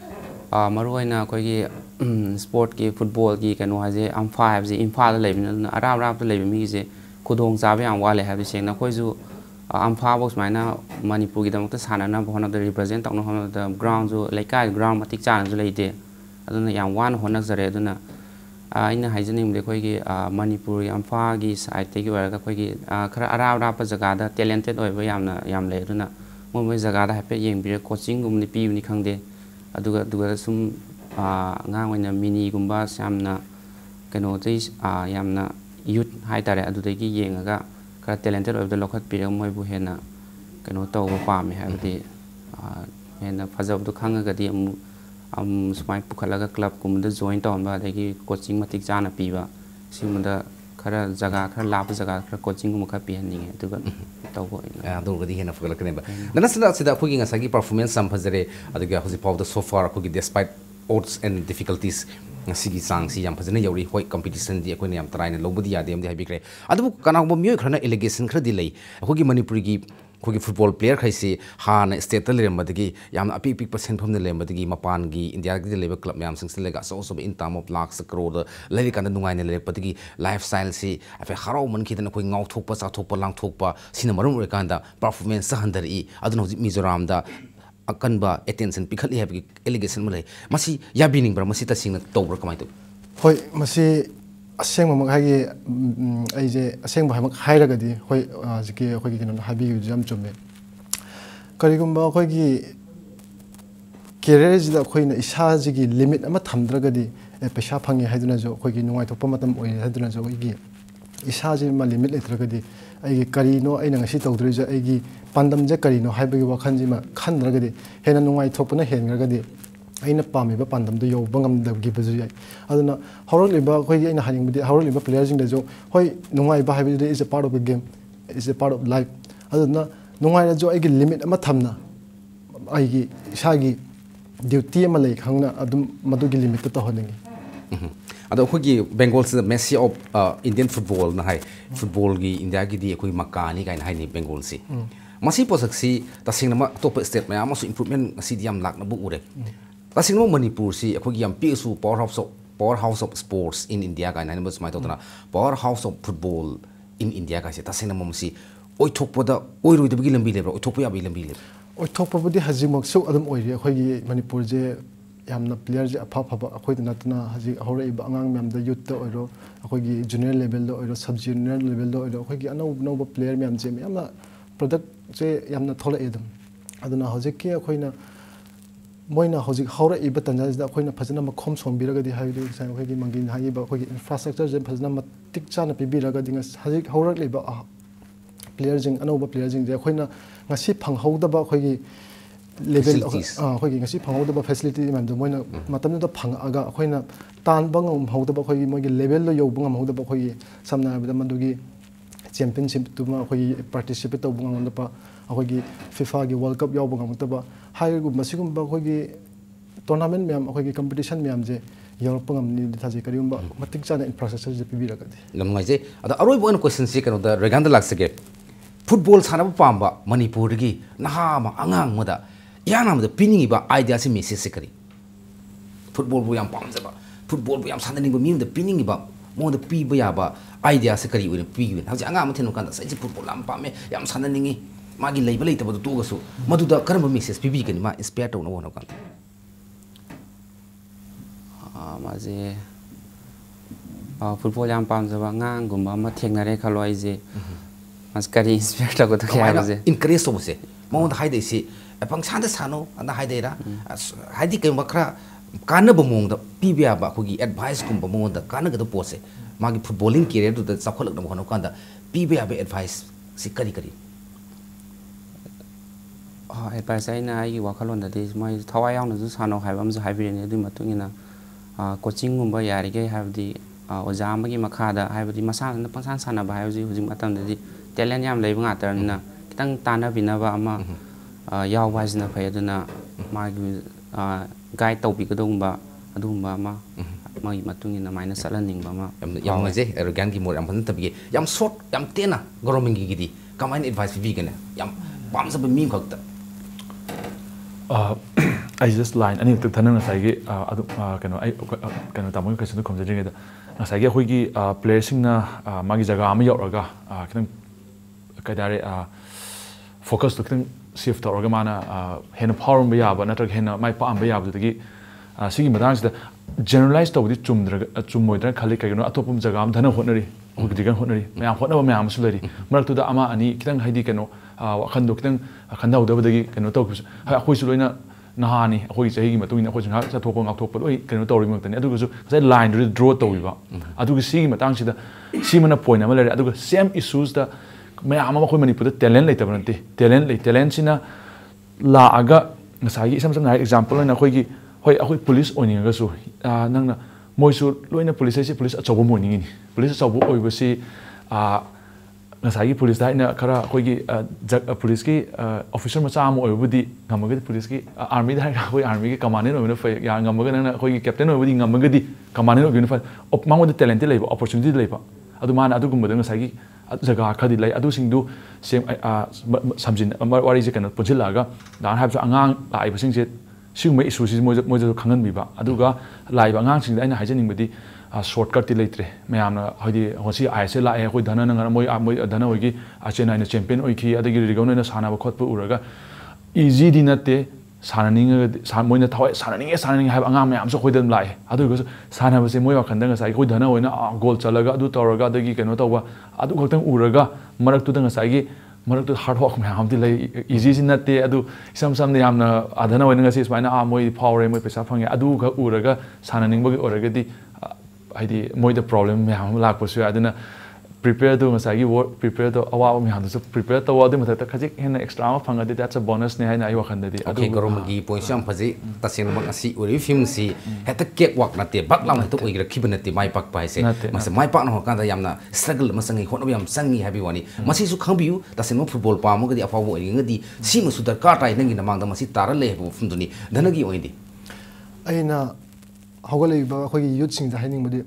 [SPEAKER 4] ꯃꯔꯨꯑꯣꯏꯅ ꯑꯩꯈꯣꯏꯒꯤ ꯁ꯭ꯄꯣꯔꯠꯀꯤ ꯐꯨꯠꯕꯣꯜꯒꯤ ꯀꯩꯅꯣ ꯍꯥꯏꯁꯦ ꯑꯝꯐꯥ ꯍꯥꯏꯕꯁꯦ ꯏꯝꯐꯥꯜꯗ ꯂꯩꯕꯅꯤꯅ ꯑꯗꯨꯅ ꯑꯔꯥꯞꯄꯗ ꯂꯩꯕ ꯃꯤꯒꯤꯁꯦ ꯈꯨꯗꯣꯡꯆꯥꯕ ꯌꯥꯝ ꯋꯥꯠꯂꯦ ꯍꯥꯏꯕꯗꯤ ꯁꯦꯡꯅ ꯑꯩꯈꯣꯏꯁꯨ ꯑꯝꯐꯥꯐꯧ ꯁꯨꯃꯥꯏꯅ ꯃꯅꯤꯄꯨꯔꯒꯤꯗꯃꯛꯇ ꯁꯥꯟꯅꯅꯕ ꯍꯣꯠꯅꯕꯗ ꯔꯤꯄ꯭ꯔꯖꯦꯟ ꯇꯧꯅꯕ ꯍꯣꯠꯅꯕꯗ ꯒ꯭ꯔꯥꯎꯟꯁꯨ ꯂꯩꯀꯥꯏ ꯒ꯭ꯔꯥꯎꯟ ꯃꯇꯤꯛ ꯆꯥꯅꯁꯨ ꯂꯩꯇꯦ ꯑꯗꯨꯅ ꯌꯥꯝ ꯋꯥꯅ ꯍꯣꯠꯅꯖꯔꯦ ꯑꯗꯨꯅ ꯑꯩꯅ ꯍꯥꯏꯖꯅꯤꯡꯕꯗꯤ ꯑꯩꯈꯣꯏꯒꯤ ꯃꯅꯤꯄꯨꯔꯒꯤ ꯑꯝꯐꯥꯒꯤ ꯁꯥꯏꯠꯇꯒꯤ ꯑꯣꯏꯔꯒ ꯑꯩꯈꯣꯏꯒꯤ ꯈꯔ ꯑꯔꯥꯞꯄ ꯖꯒꯥꯗ ꯇꯦꯂꯦꯟꯇꯦꯠ ꯑꯣꯏꯕ ꯌꯥꯝ ꯂꯩ ꯑꯗꯨꯅ ꯃꯣꯏ ꯖꯒꯥꯗ ꯍꯥꯏꯐꯦꯠ ꯌꯦꯡꯕꯤꯔꯒ ꯀꯣꯆꯤꯡꯒꯨꯝꯕꯗꯤ ꯄꯤꯕꯅꯤ ꯈꯪꯗꯦ ꯑꯗꯨꯒ ꯁꯨꯝ ꯑꯉꯥꯡ ꯑꯣꯏꯅ ꯃꯤꯅꯤꯒꯨꯝꯕ ꯌꯥꯝꯅ ꯀꯩꯅꯣꯗꯩ ꯌꯥꯝꯅ ꯌꯨꯠ ꯍꯥꯏꯇꯥꯔꯦ ꯑꯗꯨꯗꯒꯤ ꯌꯦꯡꯉꯒ ꯈꯔ ꯇꯦꯂꯦꯟꯇꯦꯠ ꯑꯣꯏꯕꯗ ꯂꯧꯈꯠꯄꯤꯔꯒ ꯃꯣꯏꯕꯨ ꯍꯦꯟꯅ ꯀꯩꯅꯣ ꯇꯧꯕ ꯄꯥꯝꯃꯦ ꯍꯥꯏꯕꯗꯤ ꯍꯦꯟꯅ ꯐꯖꯕꯗꯣ ꯈꯪꯉꯒꯗꯤ ꯑꯃꯨꯛ ꯁꯨꯃꯥꯏꯅ ꯄꯨꯈꯠꯂꯒ ꯀ꯭ꯂꯕꯀꯨꯝꯕꯗ ꯖꯣꯏꯟ ꯇꯧꯍꯟꯕ ꯑꯗꯒꯤ ꯀꯣꯆꯤꯡ ꯃꯇꯤꯛ ꯆꯥꯅ ꯄꯤꯕ ꯁꯤꯒꯨꯝꯕꯗ ꯈꯔ ꯖꯒꯥ ꯈꯔ ꯂꯥꯞꯄ ꯖꯒꯥ ꯈꯔ ꯀꯣꯆꯤꯡꯒꯨꯝꯕ ꯈꯔ ꯄꯤꯍꯟꯅꯤꯡꯉꯦ ꯑꯗꯨꯒ ꯇꯧꯕ
[SPEAKER 1] ꯑꯗꯨꯒꯗꯤ ꯍꯦꯟꯅ ꯐꯒꯠꯂꯛꯀꯅꯦꯕ ꯙꯅꯆꯟꯗ꯭ꯔ ꯑꯁꯤꯗ ꯑꯩꯈꯣꯏꯒꯤ ꯉꯁꯥꯏꯒꯤ ꯄꯔꯐꯣꯔꯃꯦꯟꯁ ꯌꯥꯝ ꯐꯖꯔꯦ ꯑꯗꯨꯒ ꯍꯧꯖꯤꯛꯐꯥꯎꯗ ꯁꯣꯐꯥꯔ ꯑꯩꯈꯣꯏꯒꯤ ꯗꯦꯁꯄꯥꯏꯠ odds and difficulties ꯉꯁꯤꯒꯤ ꯆꯥꯡꯁꯤ ꯌꯥꯝ ꯐꯖꯅ ꯌꯧꯔꯤ ꯍꯣꯏ ꯀꯝꯄꯤꯇꯤꯁꯟꯗꯤ ꯑꯩꯈꯣꯏꯅ ꯌꯥꯝ ꯇꯔꯥꯏꯅ ꯂꯧꯕꯗꯤ ꯌꯥꯗꯦ ꯑꯃꯗꯤ ꯍꯥꯏꯕꯤꯈ꯭ꯔꯦ ꯑꯗꯨꯕꯨ ꯀꯅꯥꯒꯨꯝꯕ ꯃꯤꯑꯣꯏ ꯈꯔꯅ ꯑꯦꯂꯤꯒꯦꯁꯟ ꯈꯔꯗꯤ ꯂꯩ ꯑꯩꯈꯣꯏꯒꯤ ꯃꯅꯤꯄꯨꯔꯒꯤ ꯑꯩꯈꯣꯏꯒꯤ ꯐꯨꯠꯕꯣꯜ ꯄ꯭ꯂꯦꯌꯔꯈꯩꯁꯤ ꯍꯥꯟꯅ ꯁ꯭ꯇꯦꯠꯇ ꯂꯩꯔꯝꯕꯗꯒꯤ ꯌꯥꯝꯅ ꯑꯄꯤꯛꯄ ꯁꯦꯟꯐꯝꯗ ꯂꯩꯔꯝꯕꯗꯒꯤ ꯃꯄꯥꯟꯒꯤ ꯏꯟꯗꯤꯌꯥꯒꯤꯗ ꯂꯩꯕ ꯀ꯭ꯂꯕ ꯃꯌꯥꯝꯁꯤꯡꯁꯤꯗ ꯂꯩꯔꯒ ꯑꯆꯧꯕ ꯏꯟ ꯇꯥꯔꯝ ꯑꯣꯐ ꯂꯥꯛꯁ ꯀ꯭ꯔꯣꯔꯗ ꯂꯩꯔꯤꯀꯥꯟꯗ ꯅꯨꯡꯉꯥꯏꯅ ꯂꯩꯔꯛꯄꯗꯒꯤ ꯂꯥꯏꯐ ꯁ꯭ꯇꯥꯏꯜꯁꯤ ꯍꯥꯏꯐꯦꯠ ꯍꯔꯥꯎꯃꯟꯈꯤꯗꯅ ꯑꯩꯈꯣꯏ ꯉꯥꯎꯊꯣꯛꯄ ꯆꯥꯊꯣꯛꯄ ꯂꯥꯡꯊꯣꯛꯄ ꯁꯤꯅ ꯃꯔꯝ ꯑꯣꯏꯔꯀꯥꯟꯗ ꯄꯔꯐꯣꯔꯃꯦꯟꯁꯇ ꯍꯟꯊꯔꯛꯏ ꯑꯗꯨꯅ ꯍꯧꯖꯤꯛ ꯃꯤꯖꯣꯔꯥꯝꯗ ꯑꯀꯟꯕ ꯑꯦꯇꯦꯟꯁꯟ ꯄꯤꯈꯠꯂꯤ ꯍꯥꯏꯕꯒꯤ ꯑꯦꯂꯤꯒꯦꯁꯟ ꯑꯃ ꯂꯩ ꯃꯁꯤ ꯌꯥꯕꯤꯅꯤꯡꯕ꯭ꯔꯥ ꯃꯁꯤ ꯇꯁꯦꯡꯅ ꯇꯧꯕ꯭ꯔꯥ ꯀꯃꯥꯏꯅ ꯇꯧꯏ
[SPEAKER 3] ꯍꯣꯏ ꯃꯁꯤ ꯑꯁꯦꯡꯕꯃꯛ ꯍꯥꯏꯒꯤ ꯑꯩꯁꯦ ꯑꯁꯦꯡꯕ ꯍꯥꯏꯔꯒꯗꯤ ꯍꯣꯏ ꯍꯧꯖꯤꯛꯀꯤ ꯑꯩꯈꯣꯏꯒꯤ ꯀꯩꯅꯣꯅ ꯍꯥꯏꯕꯤꯈꯤꯕꯁꯨ ꯌꯥꯝ ꯆꯨꯝꯃꯦ ꯀꯔꯤꯒꯨꯝꯕ ꯑꯩꯈꯣꯏꯒꯤ ꯀꯦꯔꯤꯌꯔꯁꯤꯗ ꯑꯩꯈꯣꯏꯅ ꯏꯁꯥꯁꯤꯒꯤ ꯂꯤꯃꯤꯠ ꯑꯃ ꯊꯝꯗ꯭ꯔꯒꯗꯤ ꯄꯩꯁꯥ ꯐꯪꯉꯦ ꯍꯥꯏꯗꯨꯅꯁꯨ ꯑꯩꯈꯣꯏꯒꯤ ꯅꯨꯡꯉꯥꯏꯊꯣꯛꯄ ꯃꯇꯝ ꯑꯣꯏꯔꯦ ꯍꯥꯏꯗꯨꯅꯁꯨ ꯑꯩꯈꯣꯏꯒꯤ ꯏꯁꯥꯁꯤꯃ ꯂꯤꯃꯤꯠ ꯂꯩꯇ꯭ꯔꯒꯗꯤ ꯑꯩꯒꯤ ꯀꯔꯤꯅꯣ ꯑꯩꯅ ꯉꯁꯤ ꯇꯧꯗꯣꯔꯤꯁꯦ ꯑꯩꯒꯤ ꯄꯥꯟꯗꯝꯁꯦ ꯀꯔꯤꯅꯣ ꯍꯥꯏꯕꯒꯤ ꯋꯥꯈꯜꯁꯤꯃ ꯈꯟꯗ꯭ꯔꯒꯗꯤ ꯍꯦꯟꯅ ꯅꯨꯡꯉꯥꯏꯊꯣꯛꯄꯅ ꯍꯦꯟꯈ꯭ꯔꯒꯗꯤ ꯑꯩꯅ ꯄꯥꯝꯃꯤꯕ ꯄꯥꯟꯗꯝꯗꯨ ꯌꯧꯕ ꯉꯝꯗꯈꯤꯕꯁꯨ ꯌꯥꯏ ꯑꯗꯨꯅ ꯍꯧꯔꯛꯂꯤꯕ ꯑꯩꯈꯣꯏꯒꯤ ꯑꯩꯅ ꯍꯥꯏꯅꯤꯡꯕꯗꯤ ꯍꯧꯔꯛꯂꯤꯕ ꯄ꯭ꯂꯦꯌꯔꯁꯤꯡꯗꯁꯨ ꯍꯣꯏ ꯅꯨꯡꯉꯥꯏꯕ ꯍꯥꯏꯕꯗꯨꯗꯤ is a part of the game is a part of life ꯑꯗꯨꯅ ꯅꯨꯡꯉꯥꯏꯔꯁꯨ ꯑꯩꯒꯤ ꯂꯤꯃꯤꯠ ꯑꯃ ꯊꯝꯅ ꯑꯩꯒꯤ ꯏꯁꯥꯒꯤ ꯗ꯭ꯌꯨꯇꯤ ꯑꯃ ꯂꯩ ꯈꯪꯅ ꯑꯗꯨꯝ ꯃꯗꯨꯒꯤ ꯂꯤꯃꯤꯠꯇꯨ ꯇꯧꯍꯟꯅꯤꯡꯉꯤ
[SPEAKER 1] ꯑꯗꯣ ꯑꯩꯈꯣꯏꯒꯤ ꯕꯦꯡꯒꯣꯜꯁꯤꯗ ꯃꯦꯁꯤ ꯑꯣꯐ ꯏꯟꯗꯤꯌꯟ ꯐꯨꯠꯕꯣꯜꯅ ꯍꯥꯏ ꯐꯨꯠꯕꯣꯜꯒꯤ ꯏꯟꯗꯤꯌꯥꯒꯤꯗꯤ ꯑꯩꯈꯣꯏ ꯃꯀꯥꯅꯤ ꯀꯥꯏꯅ ꯍꯥꯏꯅꯩ ꯕꯦꯡꯒꯣꯜꯁꯤ ꯃꯁꯤ ꯄꯣꯠꯁꯛꯁꯤ ꯇꯁꯦꯡꯅꯃꯛ ꯑꯇꯣꯞꯄ ꯁ꯭ꯇꯦꯠ ꯃꯌꯥꯝ ꯑꯃꯁꯨ ꯏꯝꯄ꯭ꯔꯨꯚꯃꯦꯟ ꯉꯁꯤꯗꯤ ꯌꯥꯝ ꯂꯥꯛꯅꯕ ꯎꯔꯦ ꯇꯁꯦꯡꯅꯃꯛ ꯃꯅꯤꯄꯨꯔꯁꯤ ꯑꯩꯈꯣꯏꯒꯤ ꯌꯥꯝ ꯄꯤꯛꯑꯁꯨ power house of sports in India ꯀꯥꯏꯅ ꯍꯥꯏꯅꯕ ꯁꯨꯃꯥꯏꯅ ꯇꯧꯗꯅ power house of football in India ꯀꯥꯏꯁꯦ ꯇꯁꯦꯡꯅꯃꯛ ꯃꯁꯤ ꯑꯣꯏꯊꯣꯛꯄꯗ ꯑꯣꯏꯔꯣꯏꯗꯕꯒꯤ ꯂꯝꯕꯤ ꯂꯩꯕ꯭ꯔꯥ ꯑꯣꯏꯊꯣꯛꯄ ꯌꯥꯕꯒꯤ ꯂꯝꯕꯤ ꯂꯩꯕ꯭ꯔꯥ
[SPEAKER 3] ꯑꯣꯏꯊꯣꯛꯄꯕꯨꯗꯤ ꯍꯧꯖꯤꯛꯃꯛꯁꯨ ꯑꯗꯨꯝ ꯑꯣꯏꯔꯤ ꯑꯩꯈꯣꯏꯒꯤ ꯃꯅꯤꯄꯨꯔꯁꯦ ꯌꯥꯝꯅ ꯄ꯭ꯂꯦꯌꯔꯁꯦ ꯑꯐꯕ ꯑꯩꯈꯣꯏꯗ ꯅꯠꯇꯅ ꯍꯧꯖꯤꯛ ꯍꯧꯔꯛꯏꯕ ꯑꯉꯥꯡ ꯃꯌꯥꯝꯗ ꯌꯨꯠꯇ ꯑꯣꯏꯔꯣ ꯑꯩꯈꯣꯏꯒꯤ ꯖꯨꯅꯤꯌꯔ ꯂꯦꯚꯦꯜꯗ ꯑꯣꯏꯔꯣ ꯁꯕ ꯖꯨꯅꯤꯌꯔ ꯂꯦꯚꯦꯜꯗ ꯑꯣꯏꯔꯣ ꯑꯩꯈꯣꯏꯒꯤ ꯑꯅꯧꯕ ꯄ꯭ꯂꯦꯌꯔ ꯃꯌꯥꯝꯁꯦ ꯌꯥꯝꯅ ꯄ꯭ꯔꯗꯛꯁꯦ ꯌꯥꯝꯅ ꯊꯣꯛꯂꯛꯑꯦ ꯑꯗꯨꯝ ꯑꯗꯨꯅ ꯍꯧꯖꯤꯛꯀꯤ ꯑꯩꯈꯣꯏꯅ ꯃꯣꯏꯅ ꯍꯧꯖꯤꯛ ꯍꯧꯔꯛꯏꯕ ꯇꯥꯟꯖꯥꯁꯤꯗ ꯑꯩꯈꯣꯏꯅ ꯐꯖꯅ ꯃꯈꯣꯝ ꯁꯣꯝꯕꯤꯔꯒꯗꯤ ꯍꯥꯏꯕꯗꯤ ꯉꯁꯥꯏ ꯑꯩꯈꯣꯏꯒꯤ ꯃꯪꯒꯤꯅ ꯍꯥꯏꯈꯤꯕ ꯑꯩꯈꯣꯏꯒꯤ ꯏꯟꯐ꯭ꯔꯥꯁ꯭ꯇ꯭ꯔꯛꯆꯔꯁꯦ ꯐꯖꯅ ꯃꯇꯤꯛ ꯆꯥꯅ ꯄꯤꯕꯤꯔꯒꯗꯤ ꯍꯧꯖꯤꯛ ꯍꯧꯔꯛꯂꯤꯕ ꯄ꯭ꯂꯦꯌꯔꯁꯤꯡ ꯑꯅꯧꯕ ꯄ꯭ꯂꯦꯌꯔꯁꯤꯡꯁꯦ ꯑꯩꯈꯣꯏꯅ ꯉꯁꯤ ꯐꯪꯍꯧꯗꯕ ꯑꯩꯈꯣꯏꯒꯤ ꯂꯦꯚꯦꯜ ꯑꯩꯈꯣꯏꯒꯤ ꯉꯁꯤ ꯐꯪꯍꯧꯗꯕ ꯐꯦꯁꯤꯂꯤꯇꯤ ꯃꯌꯥꯝꯗꯣ ꯃꯣꯏꯅ ꯃꯇꯝꯗꯨꯗ ꯐꯪꯉꯛꯑꯒ ꯑꯩꯈꯣꯏꯅ ꯇꯥꯟꯕ ꯉꯝꯍꯧꯗꯕ ꯑꯩꯈꯣꯏꯒꯤ ꯃꯣꯏꯒꯤ ꯂꯦꯚꯦꯜꯗꯣ ꯌꯧꯕ ꯉꯝꯍꯧꯗꯕ ꯑꯩꯈꯣꯏꯒꯤ ꯁꯝꯅ ꯍꯥꯏꯔꯕꯗ ꯃꯗꯨꯒꯤ championship tuma khoi participate to bunga ngam pa khoi gi FIFA gi world cup yaw bunga ngam ba hai gu masigum ba khoi gi tournament myam khoi gi competition myam je Europe ngam ni thaje karium ba matik chana infrastructure je pibi rakati
[SPEAKER 1] lam ngai je ada aroi bo question si kanu da Reagan da laksage football sana ba pamba Manipur gi naha ma angang moda yana ma da piningi ba idea si message se kari football bu yam pam ba football bu yam sanani ba mi da piningi ba mo da pi ba ya ba idea se kari wi pi gi haji anga ma thenu kan da sai football am pa me yam sanani magi lei ba lei ta ba to ga su madu da karamba message pibi kan ma inspire to no kan
[SPEAKER 4] maze football yang pam jaba ngang gumba ma thengnare khaloi je mas kari inspire ta ko to kya maze
[SPEAKER 1] encourage to se mo da haide si apang sanda sano anda haide ra haidi ke makra kana ba mong da pibya ba ko gi advice kum ba mo da kana ga to pose magi footballing career to da sakholak na hono kan da pibya ba advice si kari kari
[SPEAKER 4] advice ai na ai wakhalon da de mai thawai yang na ju sano haibam ju haibirene du matungina coaching gumba yarige habdi oja amagi makhada habdi masana pangsan sana ba habdi hujim atam de talent yam leiba nga tarna kitang tana binaba ama yaw wajna phayaduna magi guide tawbi kadumba adumba ma magi matungina minus salaning ba ma
[SPEAKER 1] yam ngaje Reagan gi mor yam phan tabi yam short yam tena Gouramangi gi di kamain advice bi gana yam pam sa mi khakta
[SPEAKER 2] I just line ani tu thanang na saigi adu kano ai kano tamong question tu khomja ringa da na saigi khoi gi players sing na magi jaga am yoraga kitang kadare focus tu kitang shift oraga mana hen power ba ya ba na tra hen mai pa am ba ya ba gi sigi madang sida generalize to di chummoidra khali kai no atopum jaga am dhana honari digan honari mayam honaba mayam su lari marak tu da ama ani kitang haidi kano wakhan do kitang khandau da badagi kano to ha khoi su loina nahani khoi chahi gi matungina khoi jang sa thokko ngak thokpa loi kano tawri maktani adu su sai line ri draw tawiba adu gi sigi matang sida simana point ama lari adu same issues da mayam ama khoi manipur da talent lei tabanti talent sina la aga ngasai isam sam na example na khoi gi hoi akhoi police oining ga su nangna moi su loina police si police achobo morning ni police achobo oibasi ngasai police da ina khara khoi gi police ki officer macha am oibudi ngamaga police ki army da khoi army ki commander oina fa ya ngamaga nangna khoi gi captain oibudi ngamaga di commander oina fa mango da talent leiba opportunity leiba adu mana adu gumba ngasai gi jaga khadi lai adu singdu sem samjin wari je kana punchilaga dan habsu angang lai basing je सिगुम इशूसी मोज खांगनबीबा अदुगा लाइब आंगांसिंग अइना हाइजनिंगबदी shortcut ति लेत्रे मैमना हदि होसी ISL लाए होय धना नंगा मोय धना होगी चेन्नई चैंपियन ओइखि अदगी रिगौन सानाब खोतप उरगा इजी दि नते सानानिंग मोयना थावय सानानिंग हाइब आंगां मैमसो होयदम लाए अदुगा सानाबसे मोय वाखंदा ngasai होय धना होयना गोल चलगा अदु तौरगा अदगी कनो तौबा अदु खतंग उरगा मरक तुदा ngasai मरक तो हार्ड वर्क मैम दी लाई इजी सी नते अदु इसम समने यामना आधना वइना ngasi स्माइना मोय पावर मोय पैसा फंगे अदु ग उरगा सानानिंगबगी ओरगदी हाइदि मोय द प्रॉब्लम मैम लाकपसु अदना prepare to ngasai work prepare to awa मैम तो prepare to wadi मथा खजिक हेन एक्स्ट्रा मा फंगदि that's a bonus ने हाइना आइ वखनदि
[SPEAKER 1] अदु Gouramangi point sam phaji taseng bang asi ori film si heta cake walk nate bak lam to oigra khibnate mai pak pai se mase mai pak no kan da yamna struggle ma sangi hono yam sangi habi wani masi su khangbiu taseng football pa mo gadi afawo ori ngadi si mu su dar ka tai nangi na mangda masi tara le bu funduni dhanagi oidi
[SPEAKER 3] aina hogale ba khoi youth sing da haining bodi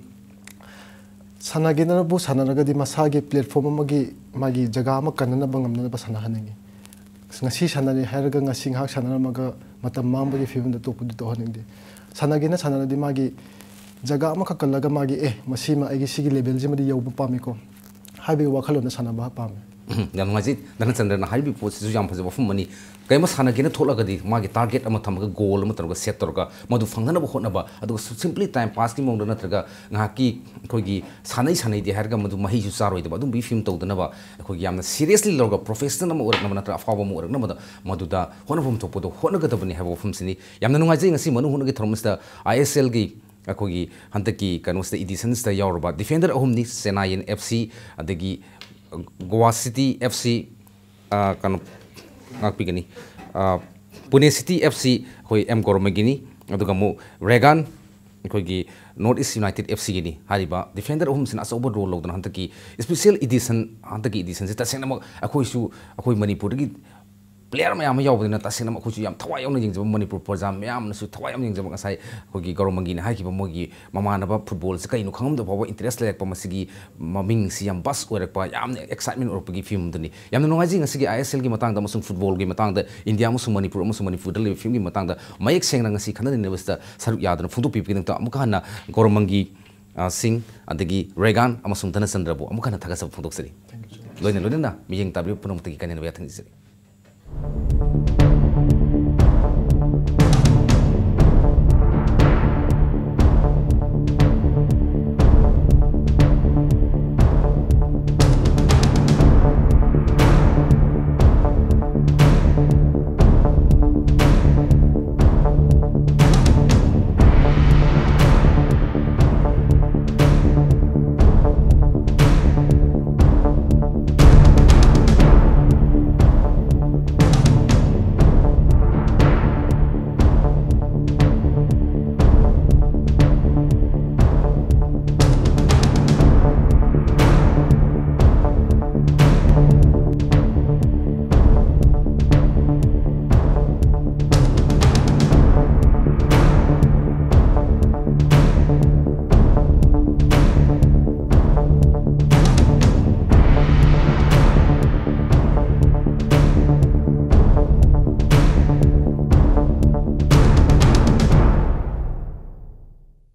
[SPEAKER 3] sanagena bu sanaragadi masage platform magi jaga ma kanana bangamna ba sana hanangi ngasi sanani haraga ngasi hak sanana maga matam mambagi film da topu to haningdi sanagena sanaradi magi jaga ma khakalaga magi masima agi sigi level jimadi yobu pamiko haibe wakhalona sanaba pame
[SPEAKER 1] yam ngaji Dhanachandra na haibi post su yam phaja fum mani kaima sanagena tholagadi magi target ama thamaga goal ama targa set torga madu fangana ba hotna ba adu simply time pass ki mongda natraga ngaki khogi sanai di harga madu mahi su saroi da dum bi film tawdana ba khogi yamna seriously loga professional ama urak na natra afawa mo urak na madu da hona fum topodo hona ga tabani habo fum sini yamna nungai ngasi manu hona gi thermos da ISL gi khogi hantaki kanus da editions da yawrba defender ahumni Senayan FC adagi Goa City FC kanu ngakpigani Pune City FC hoi Gouramangi ni aduga mo Reagan ꯑꯩꯈꯣꯏꯒꯤ North East United F ꯁꯤꯒꯤꯅꯤ ꯍꯥꯏꯔꯤꯕ defender ꯑꯍꯨꯝꯁꯤꯅ ꯑꯆꯧꯕ role ꯂꯧꯗꯨꯅ ꯍꯟꯗꯛꯀꯤ special edition ꯍꯟꯗꯛꯀꯤ ꯏꯗꯤꯁꯟꯁꯤ ꯇꯁꯦꯡꯅꯃꯛ ꯑꯩꯈꯣꯏꯁꯨ ꯑꯩꯈꯣꯏ ꯃꯅꯤꯄꯨꯔꯗꯒꯤ ꯄ꯭ꯂꯦꯌꯔ ꯃꯌꯥꯝ ꯑꯃ ꯌꯥꯎꯕꯅꯤꯅ ꯇꯁꯦꯡꯅꯃꯛ ꯑꯩꯈꯣꯏꯁꯨ ꯌꯥꯝ ꯊꯋꯥꯏ ꯌꯥꯎꯅ ꯌꯦꯡꯖꯕ ꯃꯅꯤꯄꯨꯔ ꯄ꯭ꯔꯖꯥ ꯃꯌꯥꯝꯅꯁꯨ ꯊꯋꯥꯏ ꯌꯥꯝꯅ ꯌꯦꯡꯖꯕ ꯉꯁꯥꯏ ꯑꯩꯈꯣꯏꯒꯤ ꯒꯧꯔꯃꯪꯒꯤꯅ ꯍꯥꯏꯈꯤꯕ ꯃꯣꯏꯒꯤ ꯃꯃꯥꯟꯅꯕ ꯐꯨꯠꯕꯣꯜꯁꯦ ꯀꯩꯅꯣ ꯈꯪꯉꯝꯗꯕ ꯐꯥꯎꯕ ꯏꯟꯇꯔꯦꯁ ꯂꯩꯔꯛꯄ ꯃꯁꯤꯒꯤ ꯃꯃꯤꯡꯁꯤ ꯌꯥꯝ ꯕꯁ ꯑꯣꯏꯔꯛꯄ ꯌꯥꯝꯅ ꯑꯦꯛꯁꯥꯏꯠꯃꯦꯟ ꯑꯣꯏꯔꯛꯄꯒꯤ ꯐꯤꯂꯝꯗꯨꯅꯤ ꯌꯥꯝꯅ ꯅꯨꯡꯉꯥꯏꯖꯩ ꯉꯁꯤꯒꯤ ISLꯒꯤ ꯃꯇꯥꯡꯗ ꯑꯃꯁꯨꯡ ꯐꯨꯠꯕꯣꯜꯒꯤ ꯃꯇꯥꯡꯗ ꯏꯟꯗꯤꯌꯥ ꯑꯃꯁꯨꯡ ꯃꯅꯤꯄꯨꯔꯗ ꯂꯩꯕ ꯐꯤꯂꯝꯒꯤ ꯃꯇꯥꯡꯗ ꯃꯌꯦꯛ ꯁꯦꯡꯅ ꯉꯁꯤ ꯈꯟꯅ ꯅꯩꯅꯕꯁꯤꯗ ꯁꯔꯨꯛ ꯌꯥꯗꯨꯅ ꯐꯣꯡꯗꯣꯛꯄꯤꯕꯒꯤꯗꯃꯛꯇ ꯑꯃꯨꯛꯀ ꯍꯟꯅ ꯒꯧꯔꯃꯪꯒꯤ ꯁꯤꯡ ꯑꯗꯒꯤ ꯔꯦꯒꯥꯟ ꯑꯃꯁꯨꯡ ꯙꯅꯆꯟꯗ꯭ꯔꯕꯨ ꯑꯃꯨꯛ ꯍꯟꯅ ꯊꯥꯒꯠꯆꯕ ꯐꯣꯡꯗꯣꯛꯆꯔꯤ ꯂꯣꯏꯅ ꯃꯤꯠꯌꯦꯡ ꯇꯥꯕꯤꯕ ꯄꯨꯝꯅꯃꯛꯇꯒꯤ ꯀꯥꯏꯅꯅꯕ ꯌꯥꯊꯪ ꯅꯤꯖꯔꯤ